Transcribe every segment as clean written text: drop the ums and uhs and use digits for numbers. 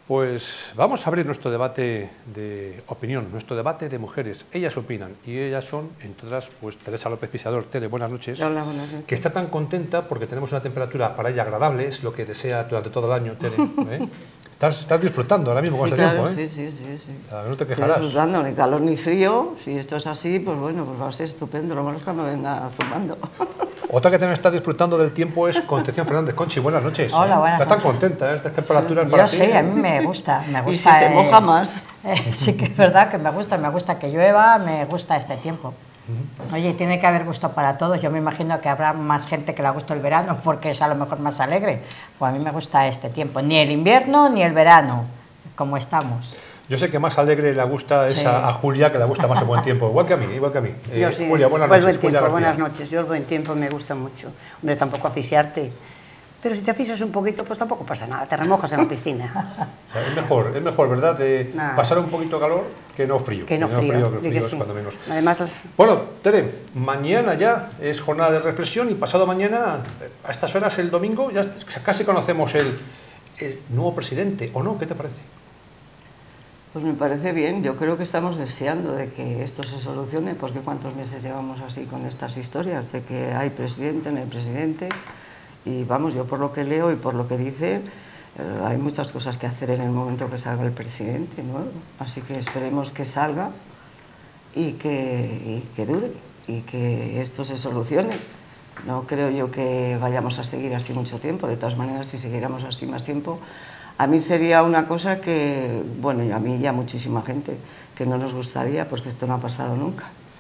Pues vamos a abrir nuestro debate de opinión, nuestro debate de mujeres. Ellas opinan y ellas son, entre otras, pues Teresa López Pisador. Tere, buenas noches. Hola, buenas noches. Que está tan contenta porque tenemos una temperatura para ella agradable, es lo que desea durante todo el año, Tere. ¿Eh? Estás disfrutando ahora mismo con este tiempo, ¿eh? Sí. No te quejarás. Estoy disfrutando, ni calor ni frío. Si esto es así, pues bueno, pues va a ser estupendo. Lo malo es cuando venga zumbando. Otra que también está disfrutando del tiempo es Concepción Fernández. Conchi, buenas noches. Hola, buenas Estás noches. tan contenta, ¿eh? Estas temperaturas Yo para ti. sí, a mí me gusta. Y si se moja más. Sí que es verdad que me gusta que llueva, me gusta este tiempo. Oye, tiene que haber gusto para todos. Yo me imagino que habrá más gente que le gusta el verano porque es a lo mejor más alegre. Pues a mí me gusta este tiempo, ni el invierno ni el verano, como estamos. Yo sé que más alegre le gusta es Sí. a Julia, que le gusta más el buen tiempo. Igual que a mí, Yo sí. Julia, buenas Pues noches. buen tiempo, Julia buenas García. noches. Yo el buen tiempo me gusta mucho. Hombre, tampoco asfixiarte. Pero si te asfixias un poquito, pues tampoco pasa nada. Te remojas en la piscina. O sea, es mejor, ¿verdad? Nah. Pasar un poquito de calor que no frío. Que no frío. Que el di frío que es sí. cuando menos. Además, Bueno, Tere, mañana ya es jornada de reflexión y pasado mañana, a estas horas, el domingo, ya casi conocemos el nuevo presidente, ¿o no? ¿Qué te parece? pues me parece bien. Yo creo que estamos deseando de que esto se solucione, porque cuántos meses llevamos así con estas historias, de que hay presidente, no hay presidente. Y vamos, yo por lo que leo y por lo que dice, hay muchas cosas que hacer en el momento que salga el presidente nuevo. Así que esperemos que salga y que dure y que esto se solucione. No creo yo que vayamos a seguir así mucho tiempo. De todas maneras, si siguiéramos así más tiempo, a mí sería una cosa que, bueno, y a mí y a muchísima gente, que no nos gustaría, porque esto no ha pasado nunca.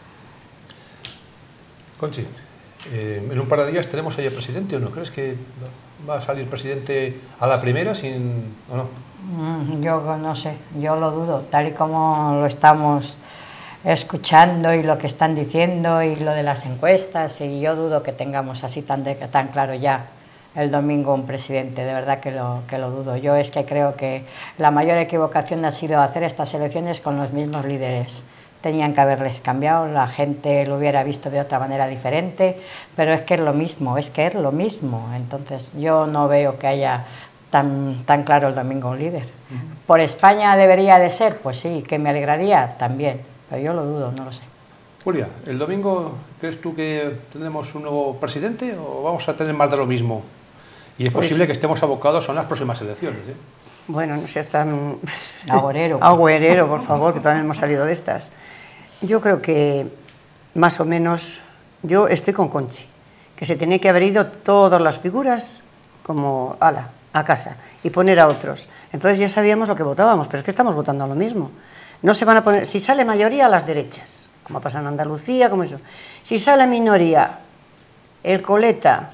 Conchi, en un par de días tenemos ahí al presidente, ¿o no? ¿Crees que va a salir presidente a la primera o no? Yo no sé, yo lo dudo, tal y como lo estamos escuchando y lo que están diciendo y lo de las encuestas, y yo dudo que tengamos así tan claro ya el domingo un presidente, de verdad que lo dudo. Yo es que creo que la mayor equivocación ha sido hacer estas elecciones con los mismos líderes. Tenían que haberles cambiado, la gente lo hubiera visto de otra manera diferente, pero es que es lo mismo, Entonces yo no veo que haya tan claro el domingo un líder. ¿Por España debería de ser? Pues sí, que me alegraría también, pero yo lo dudo, no lo sé. Julia, ¿el domingo crees tú que tendremos un nuevo presidente o vamos a tener más de lo mismo? Y es posible que estemos abocados a unas próximas elecciones, ¿eh? Bueno, no seas tan... Agorero. Agüerero, por favor, que todavía no hemos salido de estas. Yo creo que, más o menos, yo estoy con Conchi, que se tiene que haber ido todas las figuras como a casa y poner a otros. Entonces ya sabíamos lo que votábamos, pero es que estamos votando a lo mismo. No se van a poner, si sale mayoría, a las derechas, como pasa en Andalucía, como eso. Si sale minoría, el coleta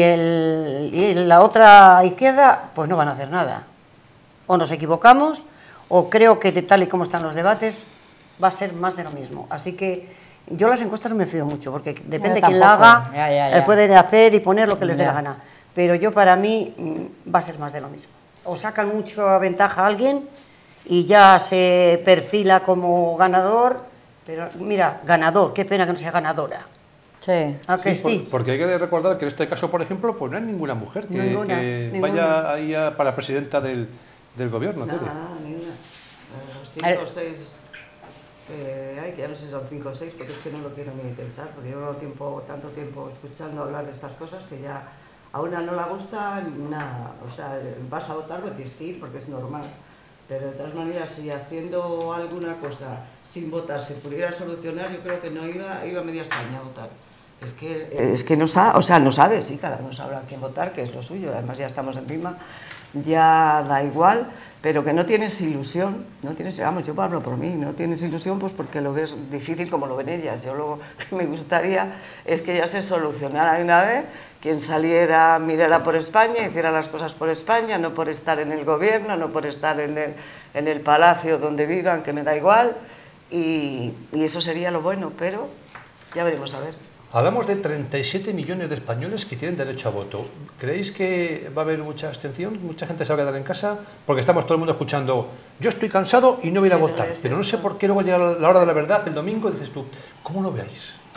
y la otra izquierda, pues no van a hacer nada. O nos equivocamos, o creo que de tal y como están los debates, va a ser más de lo mismo. Así que yo las encuestas no me fío mucho, porque depende de quién la haga, ya. pueden hacer y poner lo que les dé la gana. Pero yo, para mí, va a ser más de lo mismo. O sacan mucha ventaja a alguien y ya se perfila como ganador, pero mira, ganador, qué pena que no sea ganadora. Sí. ¿A que sí? Porque hay que recordar que en este caso, por ejemplo, pues no hay ninguna mujer que Ninguna. vaya ahí para presidenta del gobierno. Nada, Tere. ni una. Los 5 o 6 hay, que ya no sé si son 5 o 6, porque es que no lo quiero ni pensar, porque llevo tanto tiempo escuchando hablar de estas cosas que ya a una no la gusta nada. O sea, vas a votar, pues tienes que ir, porque es normal. Pero de todas maneras, si haciendo alguna cosa sin votar se pudiera solucionar, yo creo que no iba media España a votar. Es que no sabe, o sea, no sabe, sí, cada uno sabrá quién votar, que es lo suyo, además ya estamos encima, ya da igual, pero que no tienes ilusión, vamos, yo hablo por mí, no tienes ilusión pues porque lo ves difícil como lo ven ellas. Yo lo que me gustaría es que ya se solucionara de una vez, quien saliera, mirara por España, hiciera las cosas por España, no por estar en el gobierno, no por estar en el palacio donde vivan, que me da igual, y eso sería lo bueno, pero ya veremos a ver. Hablamos de 37 millones de españoles que tienen derecho a voto. ¿Creéis que va a haber mucha abstención? ¿Mucha gente se va a quedar en casa? Porque estamos todo el mundo escuchando, yo estoy cansado y no voy a ir a votar. Pero no sé por qué luego llega la hora de la verdad, el domingo, dices tú, ¿cómo lo veáis?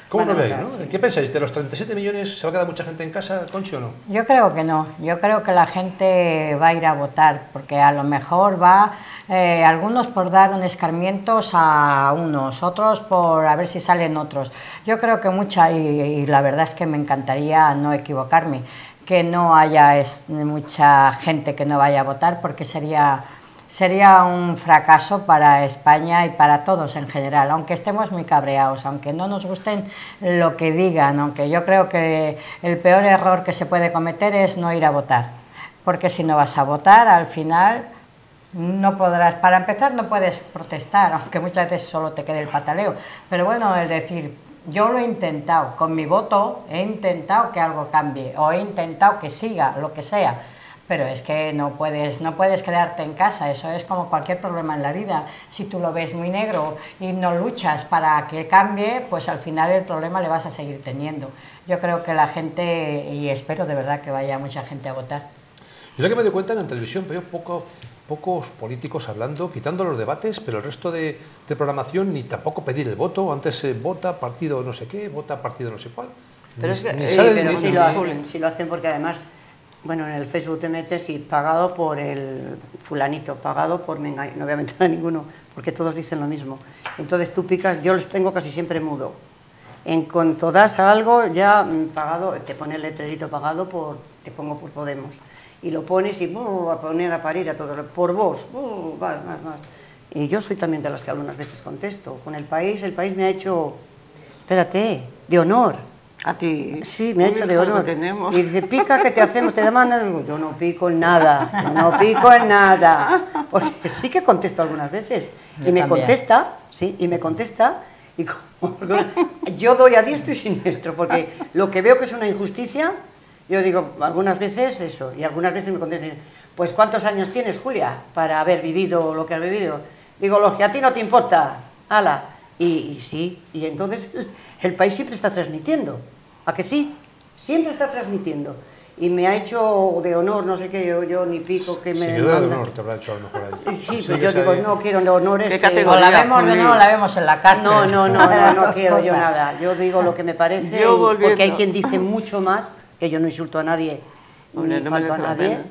¿Cómo lo veis, no? ¿Qué pensáis? ¿De los 37 millones se va a quedar mucha gente en casa, Conchi, o no? Yo creo que no, yo creo que la gente va a ir a votar, porque a lo mejor va, algunos por dar un escarmientos a unos, otros por a ver si salen otros. Yo creo que y la verdad es que me encantaría no equivocarme, que no haya mucha gente que no vaya a votar, porque sería un fracaso para España y para todos en general, aunque estemos muy cabreados, aunque no nos gusten lo que digan, aunque yo creo que el peor error que se puede cometer es no ir a votar, porque si no vas a votar, al final no podrás, para empezar no puedes protestar, aunque muchas veces solo te quede el pataleo, pero bueno, es decir, yo lo he intentado, con mi voto he intentado que algo cambie, o he intentado que siga, lo que sea. Pero es que no puedes quedarte en casa, eso es como cualquier problema en la vida. Si tú lo ves muy negro y no luchas para que cambie, pues al final el problema le vas a seguir teniendo. Yo creo que la gente, y espero de verdad que vaya mucha gente a votar. Yo lo que me doy cuenta en televisión veo pocos políticos hablando, quitando los debates, pero el resto de programación ni tampoco pedir el voto. Antes vota partido no sé qué, vota partido no sé cuál. Pero es que si lo hacen porque además... Bueno, en el Facebook te metes y pagado por el fulanito, pagado por Menganito, no voy a meter a ninguno, porque todos dicen lo mismo. Entonces tú picas, yo los tengo casi siempre mudo. En cuanto das a algo, ya pagado, te pone el letrerito pagado te pongo por Podemos. Y lo pones y a poner a parir a todo, por vos, más. Y yo soy también de las que algunas veces contesto. Con el país me ha hecho, espérate, de honor. A ti. Sí, me ha hecho de honor. Y dice, pica que te hacemos, te demanda. Digo, yo no pico en nada, Porque sí que contesto algunas veces. Y me contesta, y como yo doy a diestro y siniestro, porque lo que veo que es una injusticia, yo digo, algunas veces eso, y algunas veces me contestan, pues ¿cuántos años tienes, Julia, para haber vivido lo que has vivido? Digo, lo que a ti no te importa, ala. Y sí, y entonces el país siempre está transmitiendo, ¿a que sí? Siempre está transmitiendo. Y me ha hecho de honor, no sé qué, yo ni pico que me... Sí, yo de honor te habrá hecho a lo mejor ahí. Sí, pero yo digo, no quiero de honores... ¿Qué categoría? O la vemos de nuevo, la vemos en la cárcel. No quiero yo nada. Yo digo lo que me parece, porque hay quien dice mucho más, que yo no insulto a nadie, ni falto a nadie.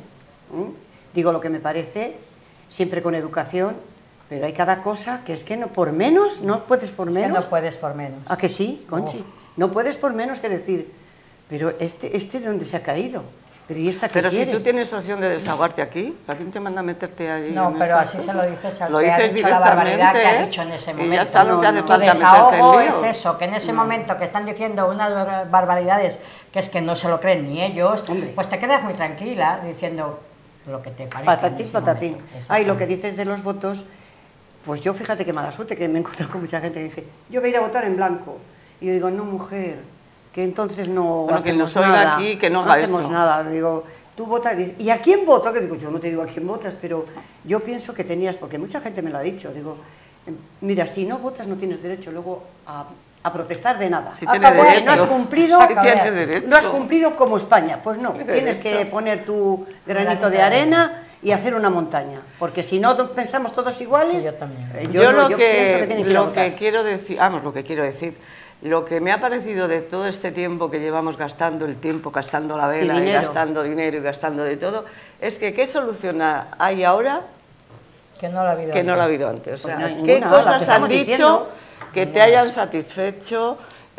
Digo lo que me parece, siempre con educación. Pero hay cada cosa que es que no por menos, no puedes por menos. Es que no puedes por menos. ¿A que sí, Conchi? No puedes por menos que decir, pero ¿de dónde se ha caído? Pero ¿y esta qué quiere? Si tú tienes opción de desahogarte aquí, ¿a quién te manda a meterte ahí? No, pero así se lo dices al que ha dicho la barbaridad que ha dicho en ese momento. Y ya está, no te hace falta meterte desahogo en lío. es eso, que en ese momento que están diciendo unas barbaridades que es que no se lo creen ni ellos, pues te quedas muy tranquila diciendo lo que te parece. Patatín. Ay, lo que dices de los votos... Pues yo, fíjate qué mala suerte, que me he encontrado con mucha gente que dice, yo voy a ir a votar en blanco. Y yo digo, no, mujer, que entonces no hacemos que nos oiga aquí, que no haga hacemos eso. nada. Digo, tú votas, ¿y a quién voto? Que digo, yo no te digo a quién votas, pero yo pienso que tenías, porque mucha gente me lo ha dicho, digo, mira, si no votas no tienes derecho luego a protestar de nada. Si tiene derecho. No has cumplido, Si tiene derecho. No has cumplido como España, pues no, tienes que poner tu granito de arena y hacer una montaña, porque si no pensamos todos iguales... Sí, yo también. Yo lo que quiero decir, lo que me ha parecido de todo este tiempo que llevamos gastando el tiempo, gastando la vela, y gastando dinero y gastando de todo, es que ¿qué solución hay ahora que no lo ha habido antes? O sea, pues no ¿qué ninguna, cosas han dicho que te hayan satisfecho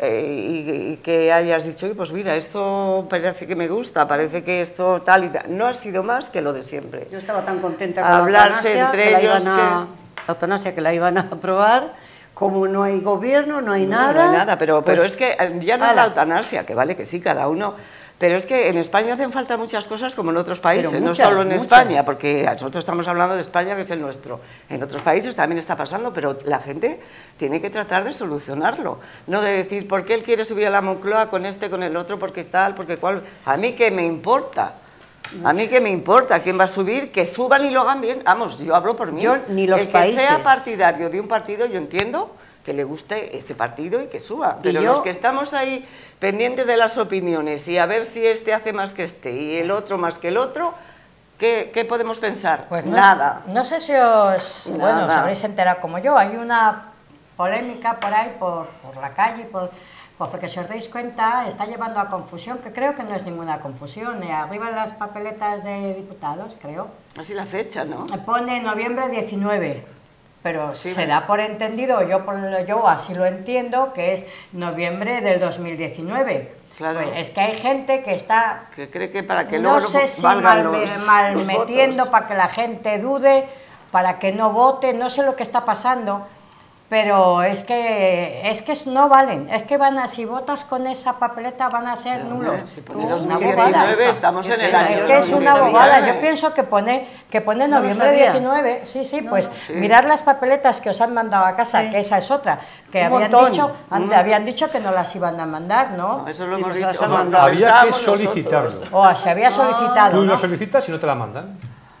y que hayas dicho, pues mira, esto parece que me gusta, parece que esto tal y tal? No ha sido más que lo de siempre. Yo estaba tan contenta con hablarse la eutanasia, entre ellos la eutanasia que la iban a aprobar, como no hay gobierno, no hay nada. No hay nada, pero pues, es que ya no es la eutanasia, que vale que sí, cada uno... Pero es que en España hacen falta muchas cosas como en otros países, no solo en España, porque nosotros estamos hablando de España, que es el nuestro. En otros países también está pasando, pero la gente tiene que tratar de solucionarlo. No de decir, ¿por qué él quiere subir a la Moncloa con este, con el otro, porque tal, porque cual? A mí qué me importa. A mí qué me importa, ¿quién va a subir? Que suban y lo hagan bien. Vamos, yo hablo por mí. Ni los países. Que sea partidario de un partido, yo entiendo que le guste ese partido y que suba. Pero los que estamos ahí pendientes de las opiniones y a ver si este hace más que este y el otro más que el otro, ¿qué podemos pensar? Pues nada. No sé si os habréis enterado como yo, hay una polémica por ahí, por la calle, por Pues porque si os dais cuenta, está llevando a confusión, que creo que no es ninguna confusión. Arriba en las papeletas de diputados, creo. Así la fecha, ¿no? Pone noviembre 19, pero sí, se da por entendido, yo así lo entiendo, que es noviembre del 2019. Claro. Pues es que hay gente que está... Que cree que para que no luego sé si valgan mal los metiendo, votos. para que la gente dude, para que no vote, no sé lo que está pasando, pero es que no valen, es que si votas con esa papeleta van a ser nulos. Si pone Es una 2019, bobada. estamos en el año Es que es una 2019. bobada, yo pienso que pone noviembre sabía. 19, sí, pues mirar las papeletas que os han mandado a casa, que esa es otra, que habían dicho que no las iban a mandar, ¿no? No, eso lo Sí, hemos pues dicho. las han lo mandado. Había que pensamos solicitarlo. nosotros. O se había solicitado, Tú ¿no? lo solicitas y no te la mandan.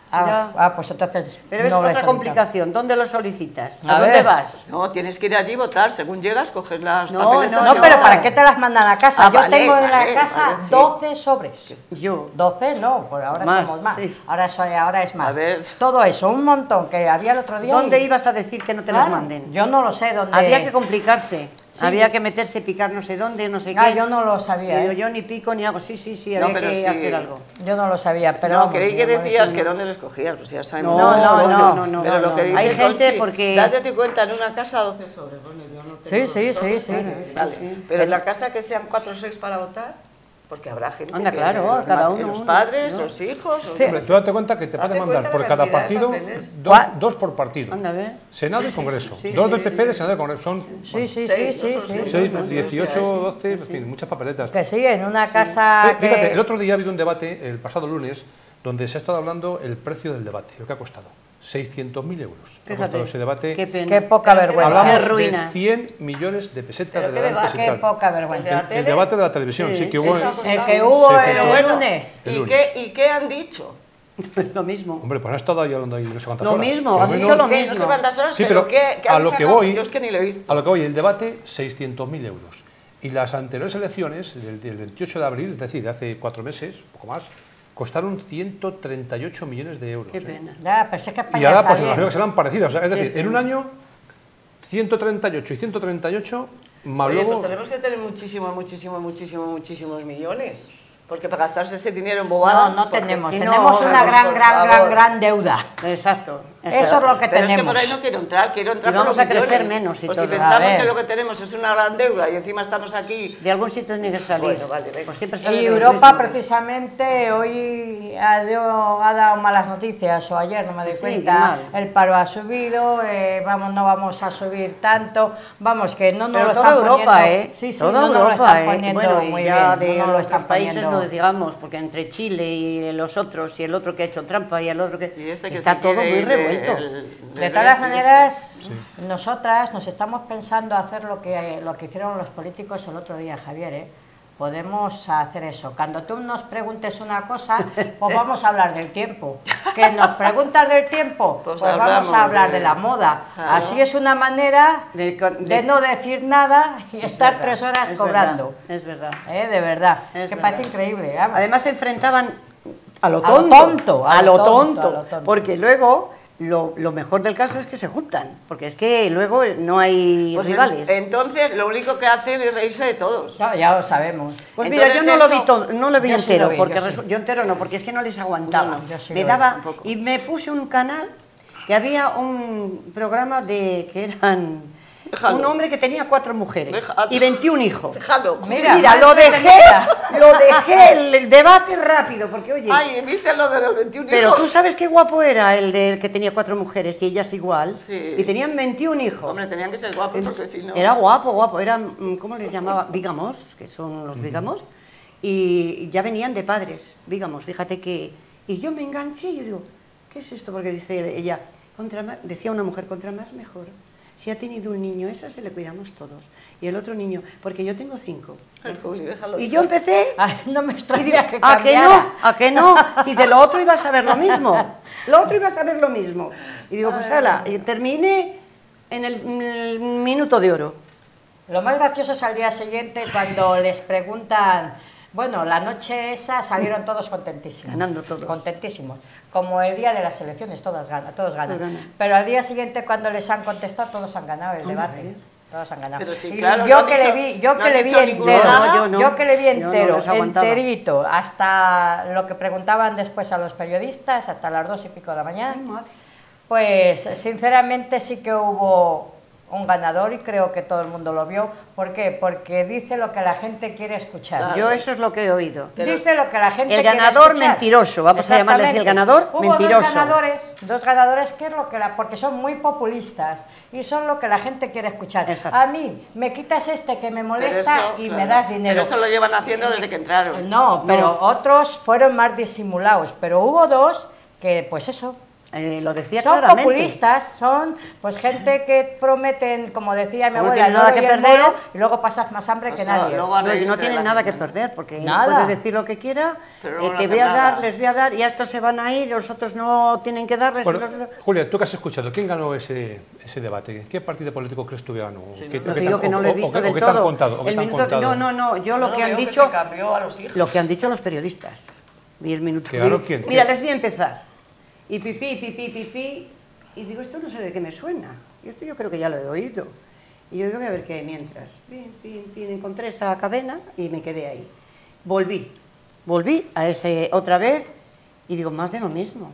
Pues entonces Pero es no lo he otra solicitado. complicación. ¿Dónde lo solicitas? A ¿A dónde ver. vas? No, tienes que ir allí y votar. Según llegas, coges las No, papeletas. No, pero ¿para qué te las mandan a casa? Ah, Yo vale, tengo en vale, la casa vale, sí. 12 sobres. Yo. 12 no, pues ahora Más, somos más. sí. Ahora es más. A ver. Todo eso, un montón que había el otro día. ¿Dónde y- ibas a decir que no te las Claro, manden? Yo no lo sé dónde. Había que complicarse. Había que meterse, picar no sé dónde, no sé qué. Yo no lo sabía. Digo, yo ni pico ni hago. Sí, No, había pero que sí. hacer algo. Yo no lo sabía, pero. No, vamos, creí que yo no decías sé. que dónde les cogías, pues ya sabemos. No. Pero lo que dice Hay gente Conchi, porque... date cuenta, en una casa 12 sobres. Bueno, yo no tengo Sí. Vale. sí. Pero en la casa que sean 4 o 6 para votar, porque habrá gente Anda, que... claro, cada uno, Los uno, padres, ¿no? los hijos... Sí. Hombre, tú date cuenta que te Date pueden mandar cuenta por la cada cantidad de partido papeles. dos por partido. Anda, a ver. Senado y Congreso. sí, Dos sí, del PP de Senado y Congreso. Son Sí. 6, 18, 12, en fin, muchas papeletas. Que sí, en una casa que. Fíjate, el otro día ha habido un debate, el pasado lunes, donde se ha estado hablando el precio del debate, lo que ha costado. 600.000 euros. Ha Fíjate, costado ese debate. qué pena. Qué poca vergüenza. Hablamos Qué de ruina. 100 millones de pesetas ¿Pero de qué la debate? Qué poca vergüenza. El debate de la televisión, sí, que hubo. eso ha El costado. que hubo Sí, el pero bueno, lunes. El ¿Y lunes. qué han dicho? Lo mismo. Hombre, pues han estado ahí hablando ahí no sé cuántas Lo horas. mismo, Por has lo dicho menos- lo ¿Qué? mismo. No sé cuántas horas, Sí, pero pero ¿qué a han lo que sacado? voy, Yo es que ni lo he visto. a lo que voy, el debate 600.000 euros. Y las anteriores elecciones, del 28 de abril, es decir, de hace 4 meses, poco más, costaron 138 millones de euros. Qué pena. Ya, pero es que España Y ahora está pues me bien. imagino que serán parecidas. O sea, es decir, Qué en un año 138 y 138, más Oye, luego... pues tenemos que tener muchísimos millones. Porque para gastarse ese dinero en bobadas... No porque- tenemos. y no, Tenemos una por favor. gran deuda. Exacto. Eso es lo que Pero es que tenemos. por ahí no quiero entrar Y por vamos los a crecer millones. menos y Pues todo. si pensamos A ver. que lo que tenemos es una gran deuda y encima estamos aquí... De algún sitio tiene que salir. Bueno, vale, venga. Pues siempre sale Y de lo Europa mismo. precisamente hoy ha dado malas noticias, o ayer no me doy Sí, cuenta, mal. el paro ha subido, no vamos a subir tanto, vamos, que no nos Pero lo toda están Europa, poniendo, sí, toda no nos lo Europa, están poniendo bueno, y muy ya bien, de no nos lo otros están países poniendo. no digamos, porque entre Chile y los otros, y el otro que ha hecho trampa y el otro que... Y este que está se todo quiere muy ir revuelto. De todas maneras, nosotras nos estamos pensando hacer lo que hicieron los políticos el otro día, Javier, ¿eh? Podemos hacer eso. Cuando tú nos preguntes una cosa, pues vamos a hablar del tiempo. Que nos preguntas del tiempo, Pues pues vamos hablamos a hablar de- de la moda. Claro. Así es una manera De no decir nada y estar verdad, 3 horas es cobrando. verdad, es verdad. De verdad. Es que verdad. parece increíble. vamos. Además se enfrentaban a lo A lo tonto, tonto, a lo tonto, a lo tonto. porque luego lo mejor del caso es que se juntan, porque es que luego no hay Pues rivales. entonces lo único que hacen es reírse de todos. Ya lo sabemos. Pues mira, yo Entonces no lo vi eso- todo, no lo vi Yo sí entero, lo vi, porque yo sí. yo entero no, porque es que no les aguantaba. No, yo sí me lo vi, daba un poco. y me puse un canal que había un programa de que eran Déjalo. un hombre que tenía 4 mujeres Déjalo. y 21 hijos. Déjalo. Mira, Mira, más lo dejé entretenida. el debate rápido, porque oye, Ay, ¿viste lo de los 21 pero hijos? tú sabes qué guapo era el del que tenía 4 mujeres y ellas igual, Sí. y tenían 21 hijos. Hombre, tenían que ser guapos porque si no... Era guapo, eran, ¿cómo les llamaba? Bígamos, que son los bígamos, y ya venían de padres, bígamos, fíjate que... Y yo me enganché y yo digo, ¿qué es esto? Porque dice ella, decía una mujer, contra más mejor. Si ha tenido un niño, esa se le cuidamos todos. Y el otro niño, porque yo tengo 5. Ay, Juli, déjalo. Y yo empecé... Ay, no me y extraña digo, que ¿a que no? cambiara. ¿A que no? Si de lo otro iba a saber lo mismo. Lo otro iba a saber lo mismo. Y digo, pues ala, y terminé en el minuto de oro. Lo más gracioso es al día siguiente cuando les preguntan, bueno, la noche esa salieron todos contentísimos. Ganando todos. Contentísimos. Como el día de las elecciones, todos ganan. Todos ganan. Pero al día siguiente cuando les han contestado, todos han ganado el Hombre, debate. Todos han ganado. Pero sí, y claro, yo que le vi entero, yo que le vi entero, enterito, hasta lo que preguntaban después a los periodistas, hasta las 2:00 de la mañana, pues sinceramente sí que hubo un ganador y creo que todo el mundo lo vio. ¿Por qué? Porque dice lo que la gente quiere escuchar. Claro. Yo eso es lo que he oído. Dice lo que la gente quiere escuchar. El ganador mentiroso, vamos a llamarle así, el ganador mentiroso. Dos ganadores que es lo que porque son muy populistas y son lo que la gente quiere escuchar. Exacto. A mí me quitas que me molesta y me das dinero. Pero eso lo llevan haciendo desde que entraron. No, pero otros fueron más disimulados, pero hubo dos que pues eso. Lo decía son claramente. Populistas, son pues gente que prometen, como decía mi abuela, nada que perder y luego pasas más hambre que nadie. No tienen nada que perder, porque puede decir lo que quiera, te voy a dar, les voy a dar, y a estos se van a ir, los otros no tienen que darles. Bueno, Julia, tú que has escuchado, ¿quién ganó ese debate? ¿Qué partido político crees tú que ganó? Sí, no te digo que no lo he visto del todo. No, yo lo que han dicho, lo que han dicho los periodistas. Vi el minuto. Mira, les voy a empezar. Y pipí, y digo, esto no sé de qué me suena, y esto yo creo que ya lo he oído, y yo digo, voy a ver qué hay mientras, encontré esa cadena y me quedé ahí. Volví a ese otra vez, y digo, más de lo mismo,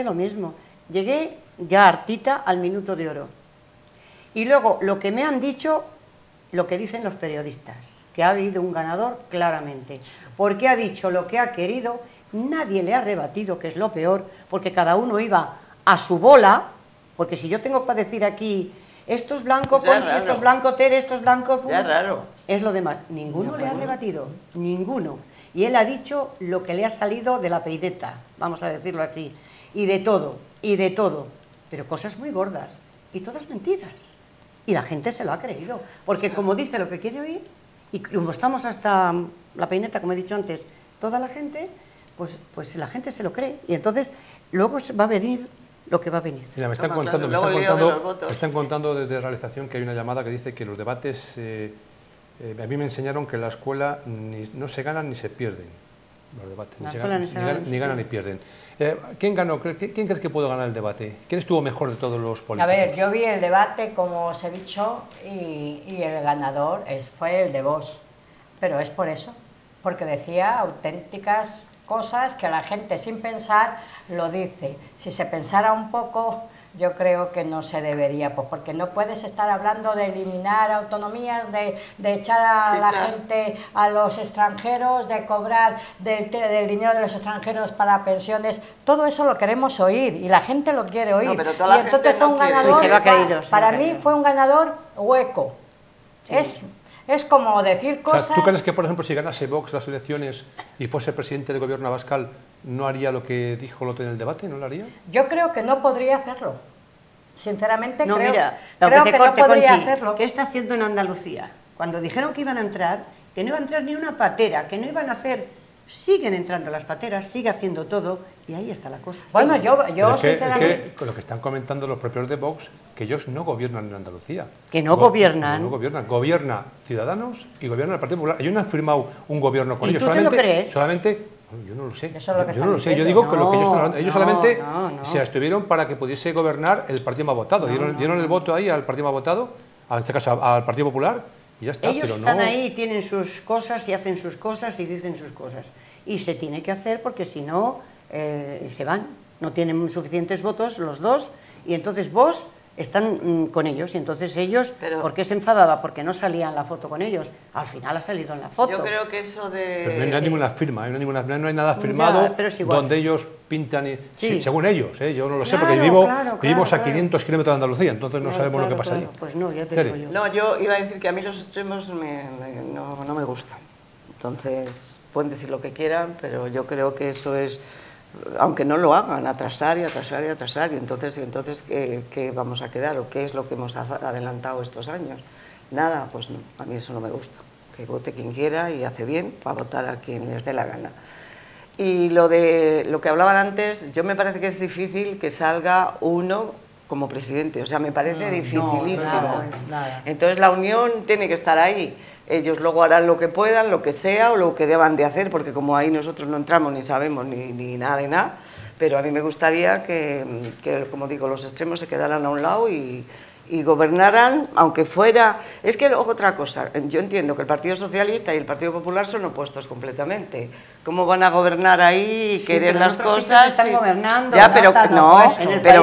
llegué ya hartita al minuto de oro, y luego lo que me han dicho, lo que dicen los periodistas, que ha habido un ganador claramente, porque ha dicho lo que ha querido. Nadie le ha rebatido, que es lo peor, porque cada uno iba a su bola, porque si yo tengo para decir aquí, esto es blanco Conchi, esto es blanco Tere, esto es blanco... Es lo demás. Ninguno le ha rebatido, ninguno. Y él ha dicho lo que le ha salido de la peideta, vamos a decirlo así, y de todo, pero cosas muy gordas, y todas mentiras. Y la gente se lo ha creído, porque como dice lo que quiere oír, y como estamos hasta la peineta, como he dicho antes, toda la gente... Pues la gente se lo cree, y entonces luego va a venir lo que va a venir. Mira, me están contando desde realización que hay una llamada que dice que los debates, a mí me enseñaron que en la escuela no se ganan ni se pierden los debates, ni ganan ni pierden. ¿Quién ganó? ¿Quién crees que pudo ganar el debate? ¿Quién estuvo mejor de todos los políticos? A ver, yo vi el debate, como os he dicho, y el ganador fue el de Vox, pero es por eso, porque decía auténticas cosas que la gente sin pensar lo dice. Si se pensara un poco, yo creo que no se debería, pues porque no puedes estar hablando de eliminar autonomías, de echar a la gente a los extranjeros, de cobrar del dinero de los extranjeros para pensiones. Todo eso lo queremos oír y la gente lo quiere oír. No, pero toda y entonces fue un ganador, para mí fue un ganador hueco. Sí. Es como decir cosas... O sea, ¿tú crees que, por ejemplo, si ganase Vox las elecciones y fuese presidente del gobierno Abascal, no haría lo que dijo Lotte en el debate? ¿No lo haría? Yo creo que no podría hacerlo. Sinceramente, no, creo que no podría hacerlo. ¿Qué está haciendo en Andalucía? Cuando dijeron que iban a entrar, que no iba a entrar ni una patera, que no iban a hacer... Siguen entrando las pateras, sigue haciendo todo, y ahí está la cosa. Bueno, yo sinceramente... Es que lo que están comentando los propios de Vox, que ellos no gobiernan en Andalucía. Que no gobiernan. No gobiernan. Gobierna Ciudadanos y gobierna el Partido Popular. Ellos no han firmado un gobierno con ellos. ¿Y tú te lo crees? Solamente... Yo no lo sé. Eso es lo que yo no lo sé. Yo digo que lo que ellos están hablando. Ellos solamente se abstuvieron para que pudiese gobernar el partido más votado. Dieron el voto ahí al partido más votado, en este caso al Partido Popular, y ya está. Ellos están ahí, tienen sus cosas y hacen sus cosas y dicen sus cosas. Y se tiene que hacer porque si no, se van. No tienen suficientes votos los dos, y entonces vos están con ellos, y entonces ellos, ¿por qué se enfadaba? Porque no salía en la foto con ellos. Al final ha salido en la foto. Yo creo que eso de... Pero no hay ninguna firma, no hay nada firmado donde ellos pintan, sí, según ellos, yo no lo sé, porque vivimos a 500 kilómetros de Andalucía, entonces no sabemos lo que pasa allí. Pues no, ya te digo yo. No, yo iba a decir que a mí los extremos no me gustan. Entonces, pueden decir lo que quieran, pero yo creo que eso es... Aunque no lo hagan, atrasar y entonces ¿qué vamos a quedar? ¿O qué es lo que hemos adelantado estos años? Nada, pues no, a mí eso no me gusta. Que vote quien quiera y hace bien para votar a quien les dé la gana. Y lo que hablaban antes, yo me parece que es difícil que salga uno como presidente, o sea, me parece dificilísimo. Nada. Entonces la unión tiene que estar ahí. Ellos luego harán lo que puedan, lo que sea o lo que deban de hacer, porque como ahí nosotros no entramos ni sabemos ni nada de nada, pero a mí me gustaría que, como digo, los extremos se quedaran a un lado y y gobernaran, aunque fuera... Es que luego otra cosa, yo entiendo que el Partido Socialista y el Partido Popular son opuestos completamente. ¿Cómo van a gobernar ahí y querer las cosas? Están gobernando. Ya, pero no, pero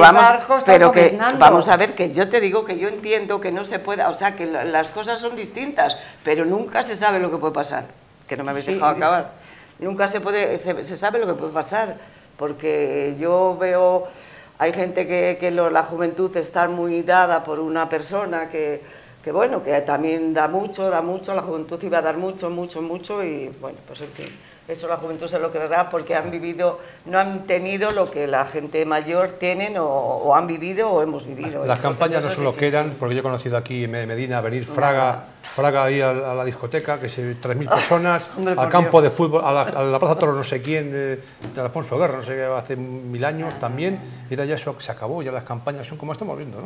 vamos a ver, que yo te digo que yo entiendo que no se pueda, o sea, que las cosas son distintas, pero nunca se sabe lo que puede pasar. Que no me habéis dejado acabar. Nunca se sabe lo que puede pasar, porque yo veo... Hay gente que la juventud está muy dada por una persona que bueno, que también da mucho, la juventud iba a dar mucho, y bueno, pues en fin, eso la juventud se lo creerá porque han vivido, no han tenido lo que la gente mayor tienen o han vivido o hemos vivido. Las campañas no son lo que eran, porque yo he conocido aquí en Medina venir Fraga ahí a la discoteca, que se 3.000 personas, al campo de fútbol, a la Plaza Toros no sé quién, de Alfonso Guerra, no sé qué, hace 1000 años también, y ya eso se acabó, ya las campañas son como estamos viendo, ¿no?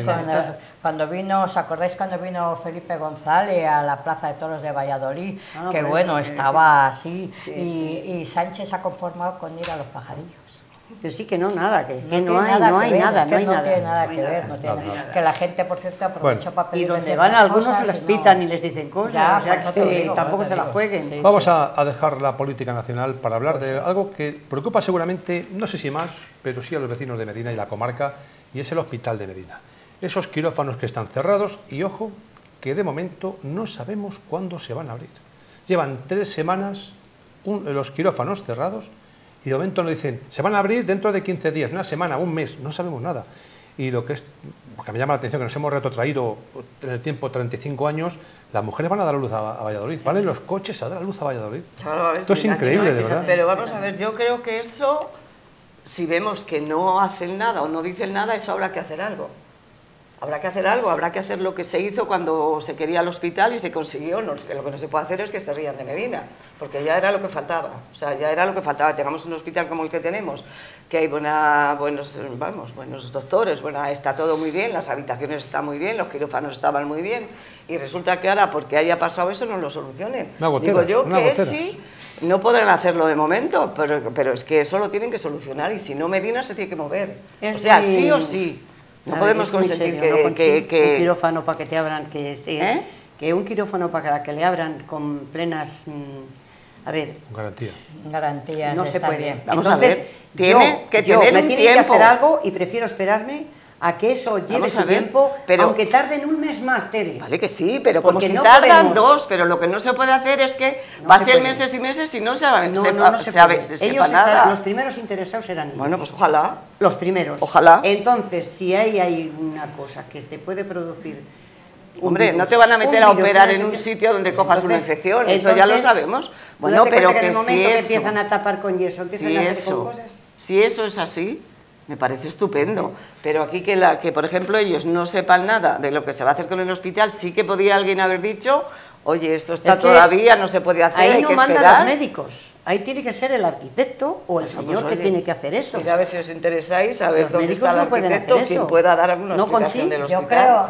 Cuando vino, ¿os acordáis cuando vino Felipe González a la Plaza de Toros de Valladolid? Que bueno, estaba así, y Sánchez se ha conformado con ir a los pajarillos. Que sí, que no, nada, que no hay nada. No tiene nada que ver, que la gente, por cierto, aprovecha para pedir. Y donde van algunos se las pitan y les dicen cosas, o sea que tampoco se la jueguen. Sí, vamos a dejar la política nacional para hablar de algo que preocupa seguramente, no sé si más, pero sí a los vecinos de Medina y la comarca, y es el hospital de Medina. Esos quirófanos que están cerrados y, ojo, que de momento no sabemos cuándo se van a abrir. Llevan 3 semanas los quirófanos cerrados, y de momento nos dicen, se van a abrir dentro de 15 días, una semana, un mes, no sabemos nada. Y lo que es, porque me llama la atención que nos hemos retrotraído en el tiempo 35 años, las mujeres van a dar luz a Valladolid, van en los coches a dar luz a Valladolid. Claro, esto es increíble, de verdad. Pero vamos a ver, yo creo que eso, si vemos que no hacen nada o no dicen nada, eso habrá que hacer algo. Habrá que hacer algo, habrá que hacer lo que se hizo cuando se quería el hospital y se consiguió. Lo que no se puede hacer es que se rían de Medina, porque ya era lo que faltaba. O sea, ya era lo que faltaba. Tengamos un hospital como el que tenemos, que hay buenos doctores, está todo muy bien, las habitaciones están muy bien, los quirófanos estaban muy bien, y resulta que ahora, porque haya pasado eso, no lo solucionen. Digo yo que sí, no podrán hacerlo de momento, pero es que eso lo tienen que solucionar, y si no, Medina se tiene que mover. O sea, sí o sí. No podemos consentir que un quirófano para que te abran, que un quirófano para que le abran con plenas, garantías, no se puede. Bien. Vamos a ver, tiene que tener un tiempo. Que hacer algo y prefiero esperarme a que eso lleve su tiempo, aunque tarden un mes más, Tere. Vale que sí, pero como si tardan 2, pero lo que no se puede hacer es que pasen meses y meses y no se sepa nada. Los primeros interesados serán ellos. Bueno, pues ojalá. Los primeros. Ojalá. Entonces, si hay una cosa que te puede producir... Hombre, no te van a meter a operar en un sitio donde cojas una infección, eso ya lo sabemos. Bueno, pero que en el momento que empiezan a tapar con yeso, empiezan a hacer con cosas... Si eso es así... Me parece estupendo, pero aquí que por ejemplo ellos no sepan nada de lo que se va a hacer con el hospital, sí que podía alguien haber dicho, oye, esto está todavía, no se puede hacer, ahí no mandan los médicos, ahí tiene que ser el arquitecto o el señor que tiene que hacer eso. Mira a ver si os interesáis, a ver dónde está el arquitecto, quien pueda dar alguna explicación del hospital.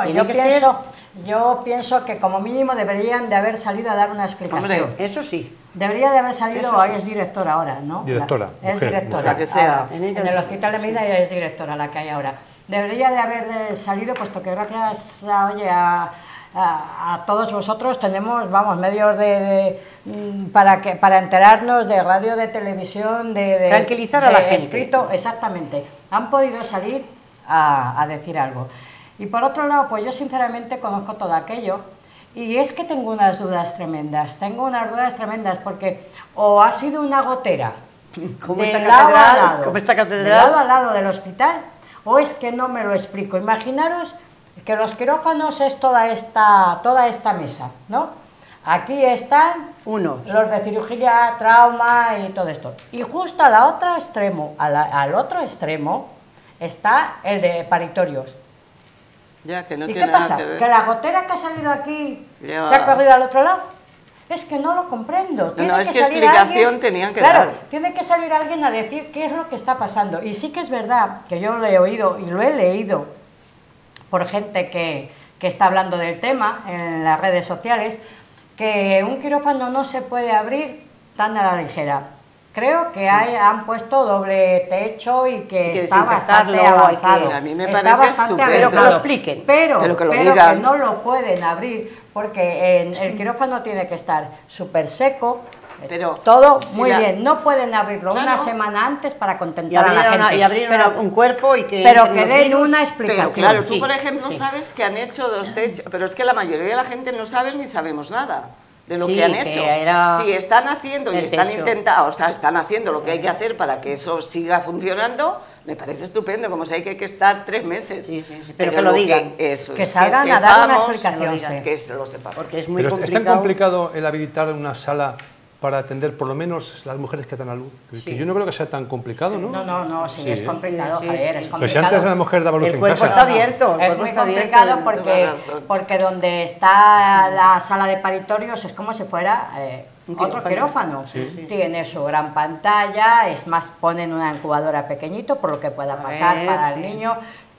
Yo pienso que como mínimo deberían de haber salido a dar una explicación. Hombre, eso sí. Debería de haber salido, ahí es directora ahora, ¿no? Directora. Es directora. La que sea. En el hospital de Medina ella es directora, la que hay ahora. Debería de haber salido, puesto que gracias a todos vosotros tenemos, medios para enterarnos de radio, de televisión, de tranquilizar a la gente. Escrito, exactamente. Han podido salir a decir algo. Y por otro lado, pues yo sinceramente conozco todo aquello y es que tengo unas dudas tremendas, porque o ha sido una gotera de lado a lado del hospital, o es que no me lo explico. Imaginaros que los quirófanos es toda esta mesa, ¿no? Aquí están los de cirugía, trauma y todo esto. Y justo al otro extremo está el de paritorios. Ya, que no ¿Y tiene qué pasa? Nada que ver. ¿Que la gotera que ha salido aquí se ha corrido al otro lado? Es que no lo comprendo. No, es que explicación tenían que dar. Tiene que salir alguien a decir qué es lo que está pasando. Y sí que es verdad que yo lo he oído y lo he leído por gente que está hablando del tema en las redes sociales, que un quirófano no se puede abrir tan a la ligera. Creo que han puesto doble techo y que está bastante avanzado. A mí me parece estupendo. Pero que lo expliquen. Pero que no lo pueden abrir porque el quirófano tiene que estar súper seco. Pero todo muy bien, no pueden abrirlo una semana antes para contentar a la gente. Y abrir un cuerpo y que... Pero que den una explicación. Pero claro, tú por ejemplo sabes que han hecho 2 techos, pero es que la mayoría de la gente no sabe ni sabemos nada de lo que han hecho. Si están haciendo y están intentando, o sea, están haciendo lo que hay que hacer para que eso siga funcionando, me parece estupendo, como si hay que estar 3 meses. Pero que lo digan. Que salgan a dar una explicación. Que lo sepamos. Porque es muy complicado. ¿Es tan complicado el habilitar una sala para atender por lo menos las mujeres que dan a luz? Que yo no creo que sea tan complicado, ¿no? No, sí, es complicado, Javier, es complicado. Pero si antes la mujer daba luz en casa... El cuerpo está abierto. Es muy complicado porque donde está la sala de paritorios es como si fuera otro quirófano. Tiene su gran pantalla, es más, ponen una incubadora pequeñito por lo que pueda pasar para el niño.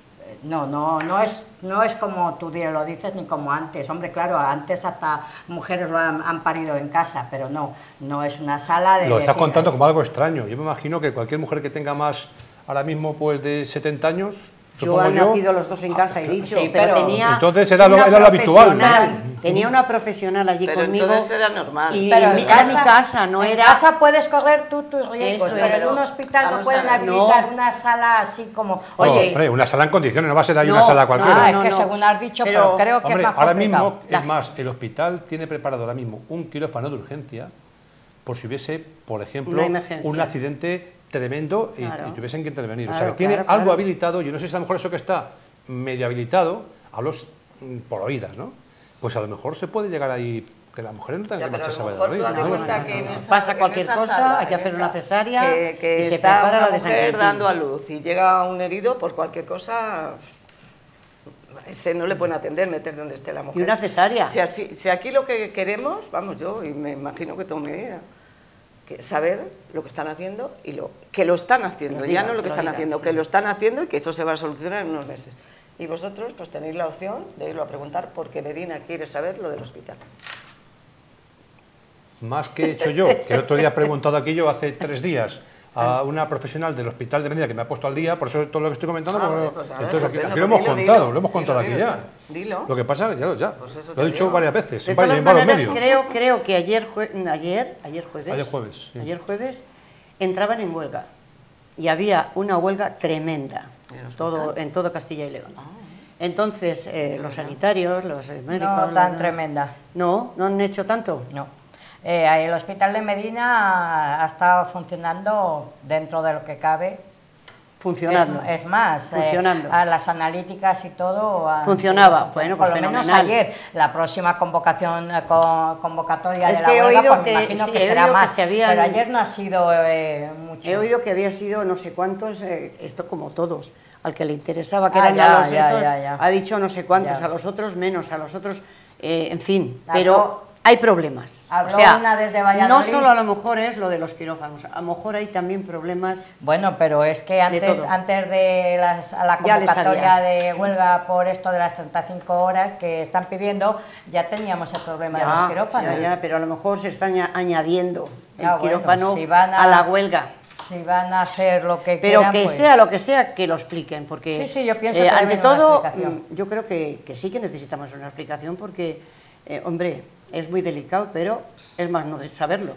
No es como tú lo dices ni como antes. Hombre, claro, antes hasta mujeres lo han parido en casa, pero no es una sala de... Lo estás contando como algo extraño. Yo me imagino que cualquier mujer que tenga más, ahora mismo, pues de 70 años... Yo han nacido los 2 en casa, he dicho, pero tenía... Entonces era lo habitual. Tenía una profesional allí conmigo. Pero entonces era normal. Y era mi casa, no era... En casa puedes correr tus riesgos, pero en un hospital no pueden habilitar una sala así como... Oye, hombre, una sala en condiciones, no va a ser ahí una sala cualquiera. Es que según has dicho, pero creo que es más ahora complicado. mismo, es más, el hospital tiene preparado ahora mismo un quirófano de urgencia por si hubiese, por ejemplo, un accidente tremendo y tuviesen que intervenir. O sea, que tiene algo habilitado. Yo no sé si a lo mejor eso que está medio habilitado, hablo por oídas, ¿no? Pues a lo mejor se puede llegar ahí, que las mujeres no tengan que marcharse a Valladolid. Pasa cualquier cosa, hay que hacer una cesárea que y se está prepara la mujer desangre dando a luz y llega un herido por cualquier cosa, ese no le pueden atender, meter donde esté la mujer. Y una cesárea. Si aquí lo que queremos, vamos, yo, y me imagino que todo me dirá, que saber lo que están haciendo y que lo están haciendo, ya no lo que están haciendo, que lo están haciendo y que eso se va a solucionar en unos meses. Y vosotros pues tenéis la opción de irlo a preguntar porque Medina quiere saber lo del hospital. Más que he hecho yo, que el otro día he preguntado aquí yo hace 3 días a una profesional del hospital de Medina que me ha puesto al día, por eso todo lo que estoy comentando, entonces aquí lo hemos contado aquí ya. Lo que pasa, ya lo he dicho varias veces, de todas maneras, creo que ayer jueves entraban en huelga y había una huelga tremenda en todo Castilla y León. Entonces, los sanitarios, los médicos... No tan tremenda. No han hecho tanto. No. El hospital de Medina ha estado funcionando dentro de lo que cabe. Funcionando. Es más, a las analíticas y todo... Funcionaba, bueno, pues por lo menos ayer. La próxima convocatoria es de la huelga, pues me imagino que será más, pero ayer no ha sido mucho. He oído que había sido no sé cuántos, esto como todos, al que le interesaba que eran a los estos, ha dicho no sé cuántos, a los otros menos, a los otros, en fin, pero... Hay problemas. Habló una desde Valladolid. No solo a lo mejor es lo de los quirófanos, a lo mejor hay también problemas. Bueno, pero es que antes de la convocatoria de huelga por esto de las 35 horas que están pidiendo, ya teníamos el problema de los quirófanos. Pero a lo mejor se está añadiendo el quirófano a la huelga. Si van a hacer lo que pero quieran, que pues... sea lo que sea, que lo expliquen, porque sí, yo pienso que ante todo, yo creo que sí que necesitamos una explicación, porque, hombre, es muy delicado, pero es más no de saberlo.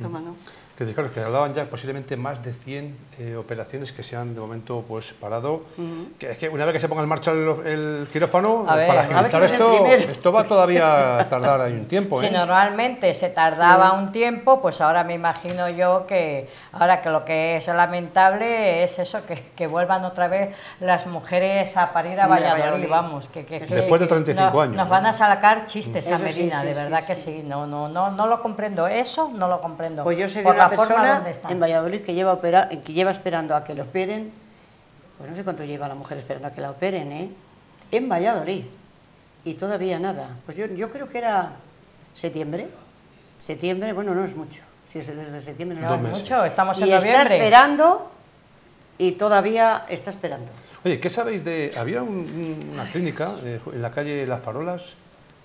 Que claro, que hablaban ya posiblemente más de 100 operaciones que se han de momento pues parado. Que es que una vez que se ponga en marcha el quirófano, para agilizar esto va todavía a tardar ahí un tiempo. Si normalmente se tardaba un tiempo, pues ahora me imagino yo que ahora que lo que es lamentable es eso, que vuelvan otra vez las mujeres a parir a Valladolid, vamos. Después de 35 años. Nos van a sacar chistes a Medina, de verdad que sí. No lo comprendo, eso no lo comprendo. Pues yo sé de una persona en Valladolid que lleva esperando a que lo operen, pues no sé cuánto lleva la mujer esperando a que la operen, en Valladolid, y todavía nada. Pues yo creo que era septiembre, bueno, no es mucho, si es desde septiembre no es mucho, estamos en noviembre. Y está esperando, y todavía está esperando. Oye, ¿qué sabéis de...? Había una clínica en la calle Las Farolas,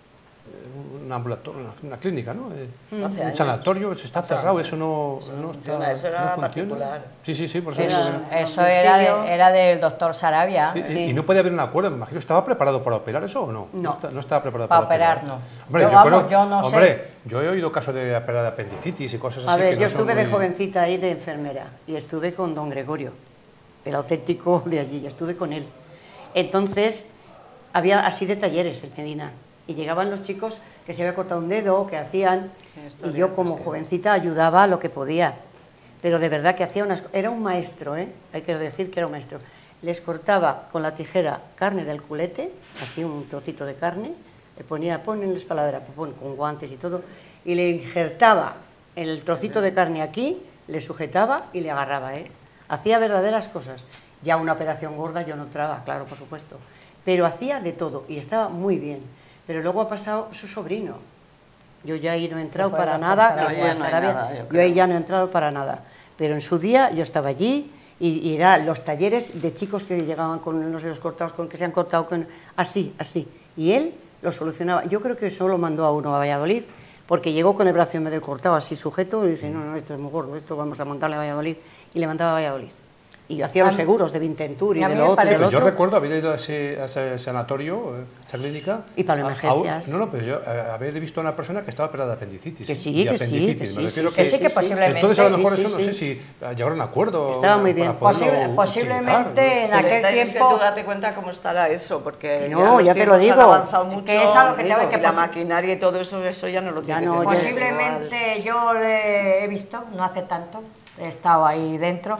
un ambulatorio, una clínica, ¿no? Un sanatorio, está cerrado, eso no está, eso era no funciona. particular. Sí, por eso. Eso era del doctor Sarabia. Sí. Y no podía haber un acuerdo, me imagino, ¿estaba preparado para operar eso o no? No, no estaba preparado para operar. No. Hombre, yo no sé. Yo he oído casos de operar de apendicitis y cosas así. A ver, que yo no son estuve de muy... jovencita ahí de enfermera y estuve con don Gregorio, el auténtico de allí, estuve con él. Entonces, había así de talleres en Medina y llegaban los chicos que se había cortado un dedo, que hacían, y yo como jovencita ayudaba a lo que podía. Pero de verdad que hacía unas... Era un maestro, hay que decir que era un maestro. Les cortaba con la tijera carne del culete, así un trocito de carne, le ponía, pon en la espaladera, con guantes y todo, y le injertaba el trocito de carne aquí, le sujetaba y le agarraba, Hacía verdaderas cosas. Ya una operación gorda yo no entraba, claro, por supuesto. Pero hacía de todo y estaba muy bien. Pero luego ha pasado su sobrino. Yo ya ahí no he entrado para nada, yo ahí ya no he entrado para nada. Pero en su día yo estaba allí y eran los talleres de chicos que llegaban con los dedos cortados, con que se han cortado, así. Y él lo solucionaba. Yo creo que solo lo mandó a uno a Valladolid, porque llegó con el brazo medio cortado, así sujeto, y dice, no, esto es muy gordo, esto vamos a montarle a Valladolid. Y le mandaba a Valladolid. Y yo hacía los seguros de Vintentur y de lo otro. Yo recuerdo haber ido a ese sanatorio, a esa clínica. Y para emergencias. No, pero yo haber visto a una persona que estaba operada de apendicitis. Que sí, que sí. Que sí, que posiblemente. Entonces, a lo mejor eso no sé si llegaron a un acuerdo. Estaba muy bien. Posiblemente en aquel tiempo. Tú date cuenta cómo estará eso, porque no, ya te lo digo. Han avanzado mucho. Que es algo que tengo que la maquinaria y todo eso ya no lo tiene. Posiblemente yo le he visto, no hace tanto, he estado ahí dentro.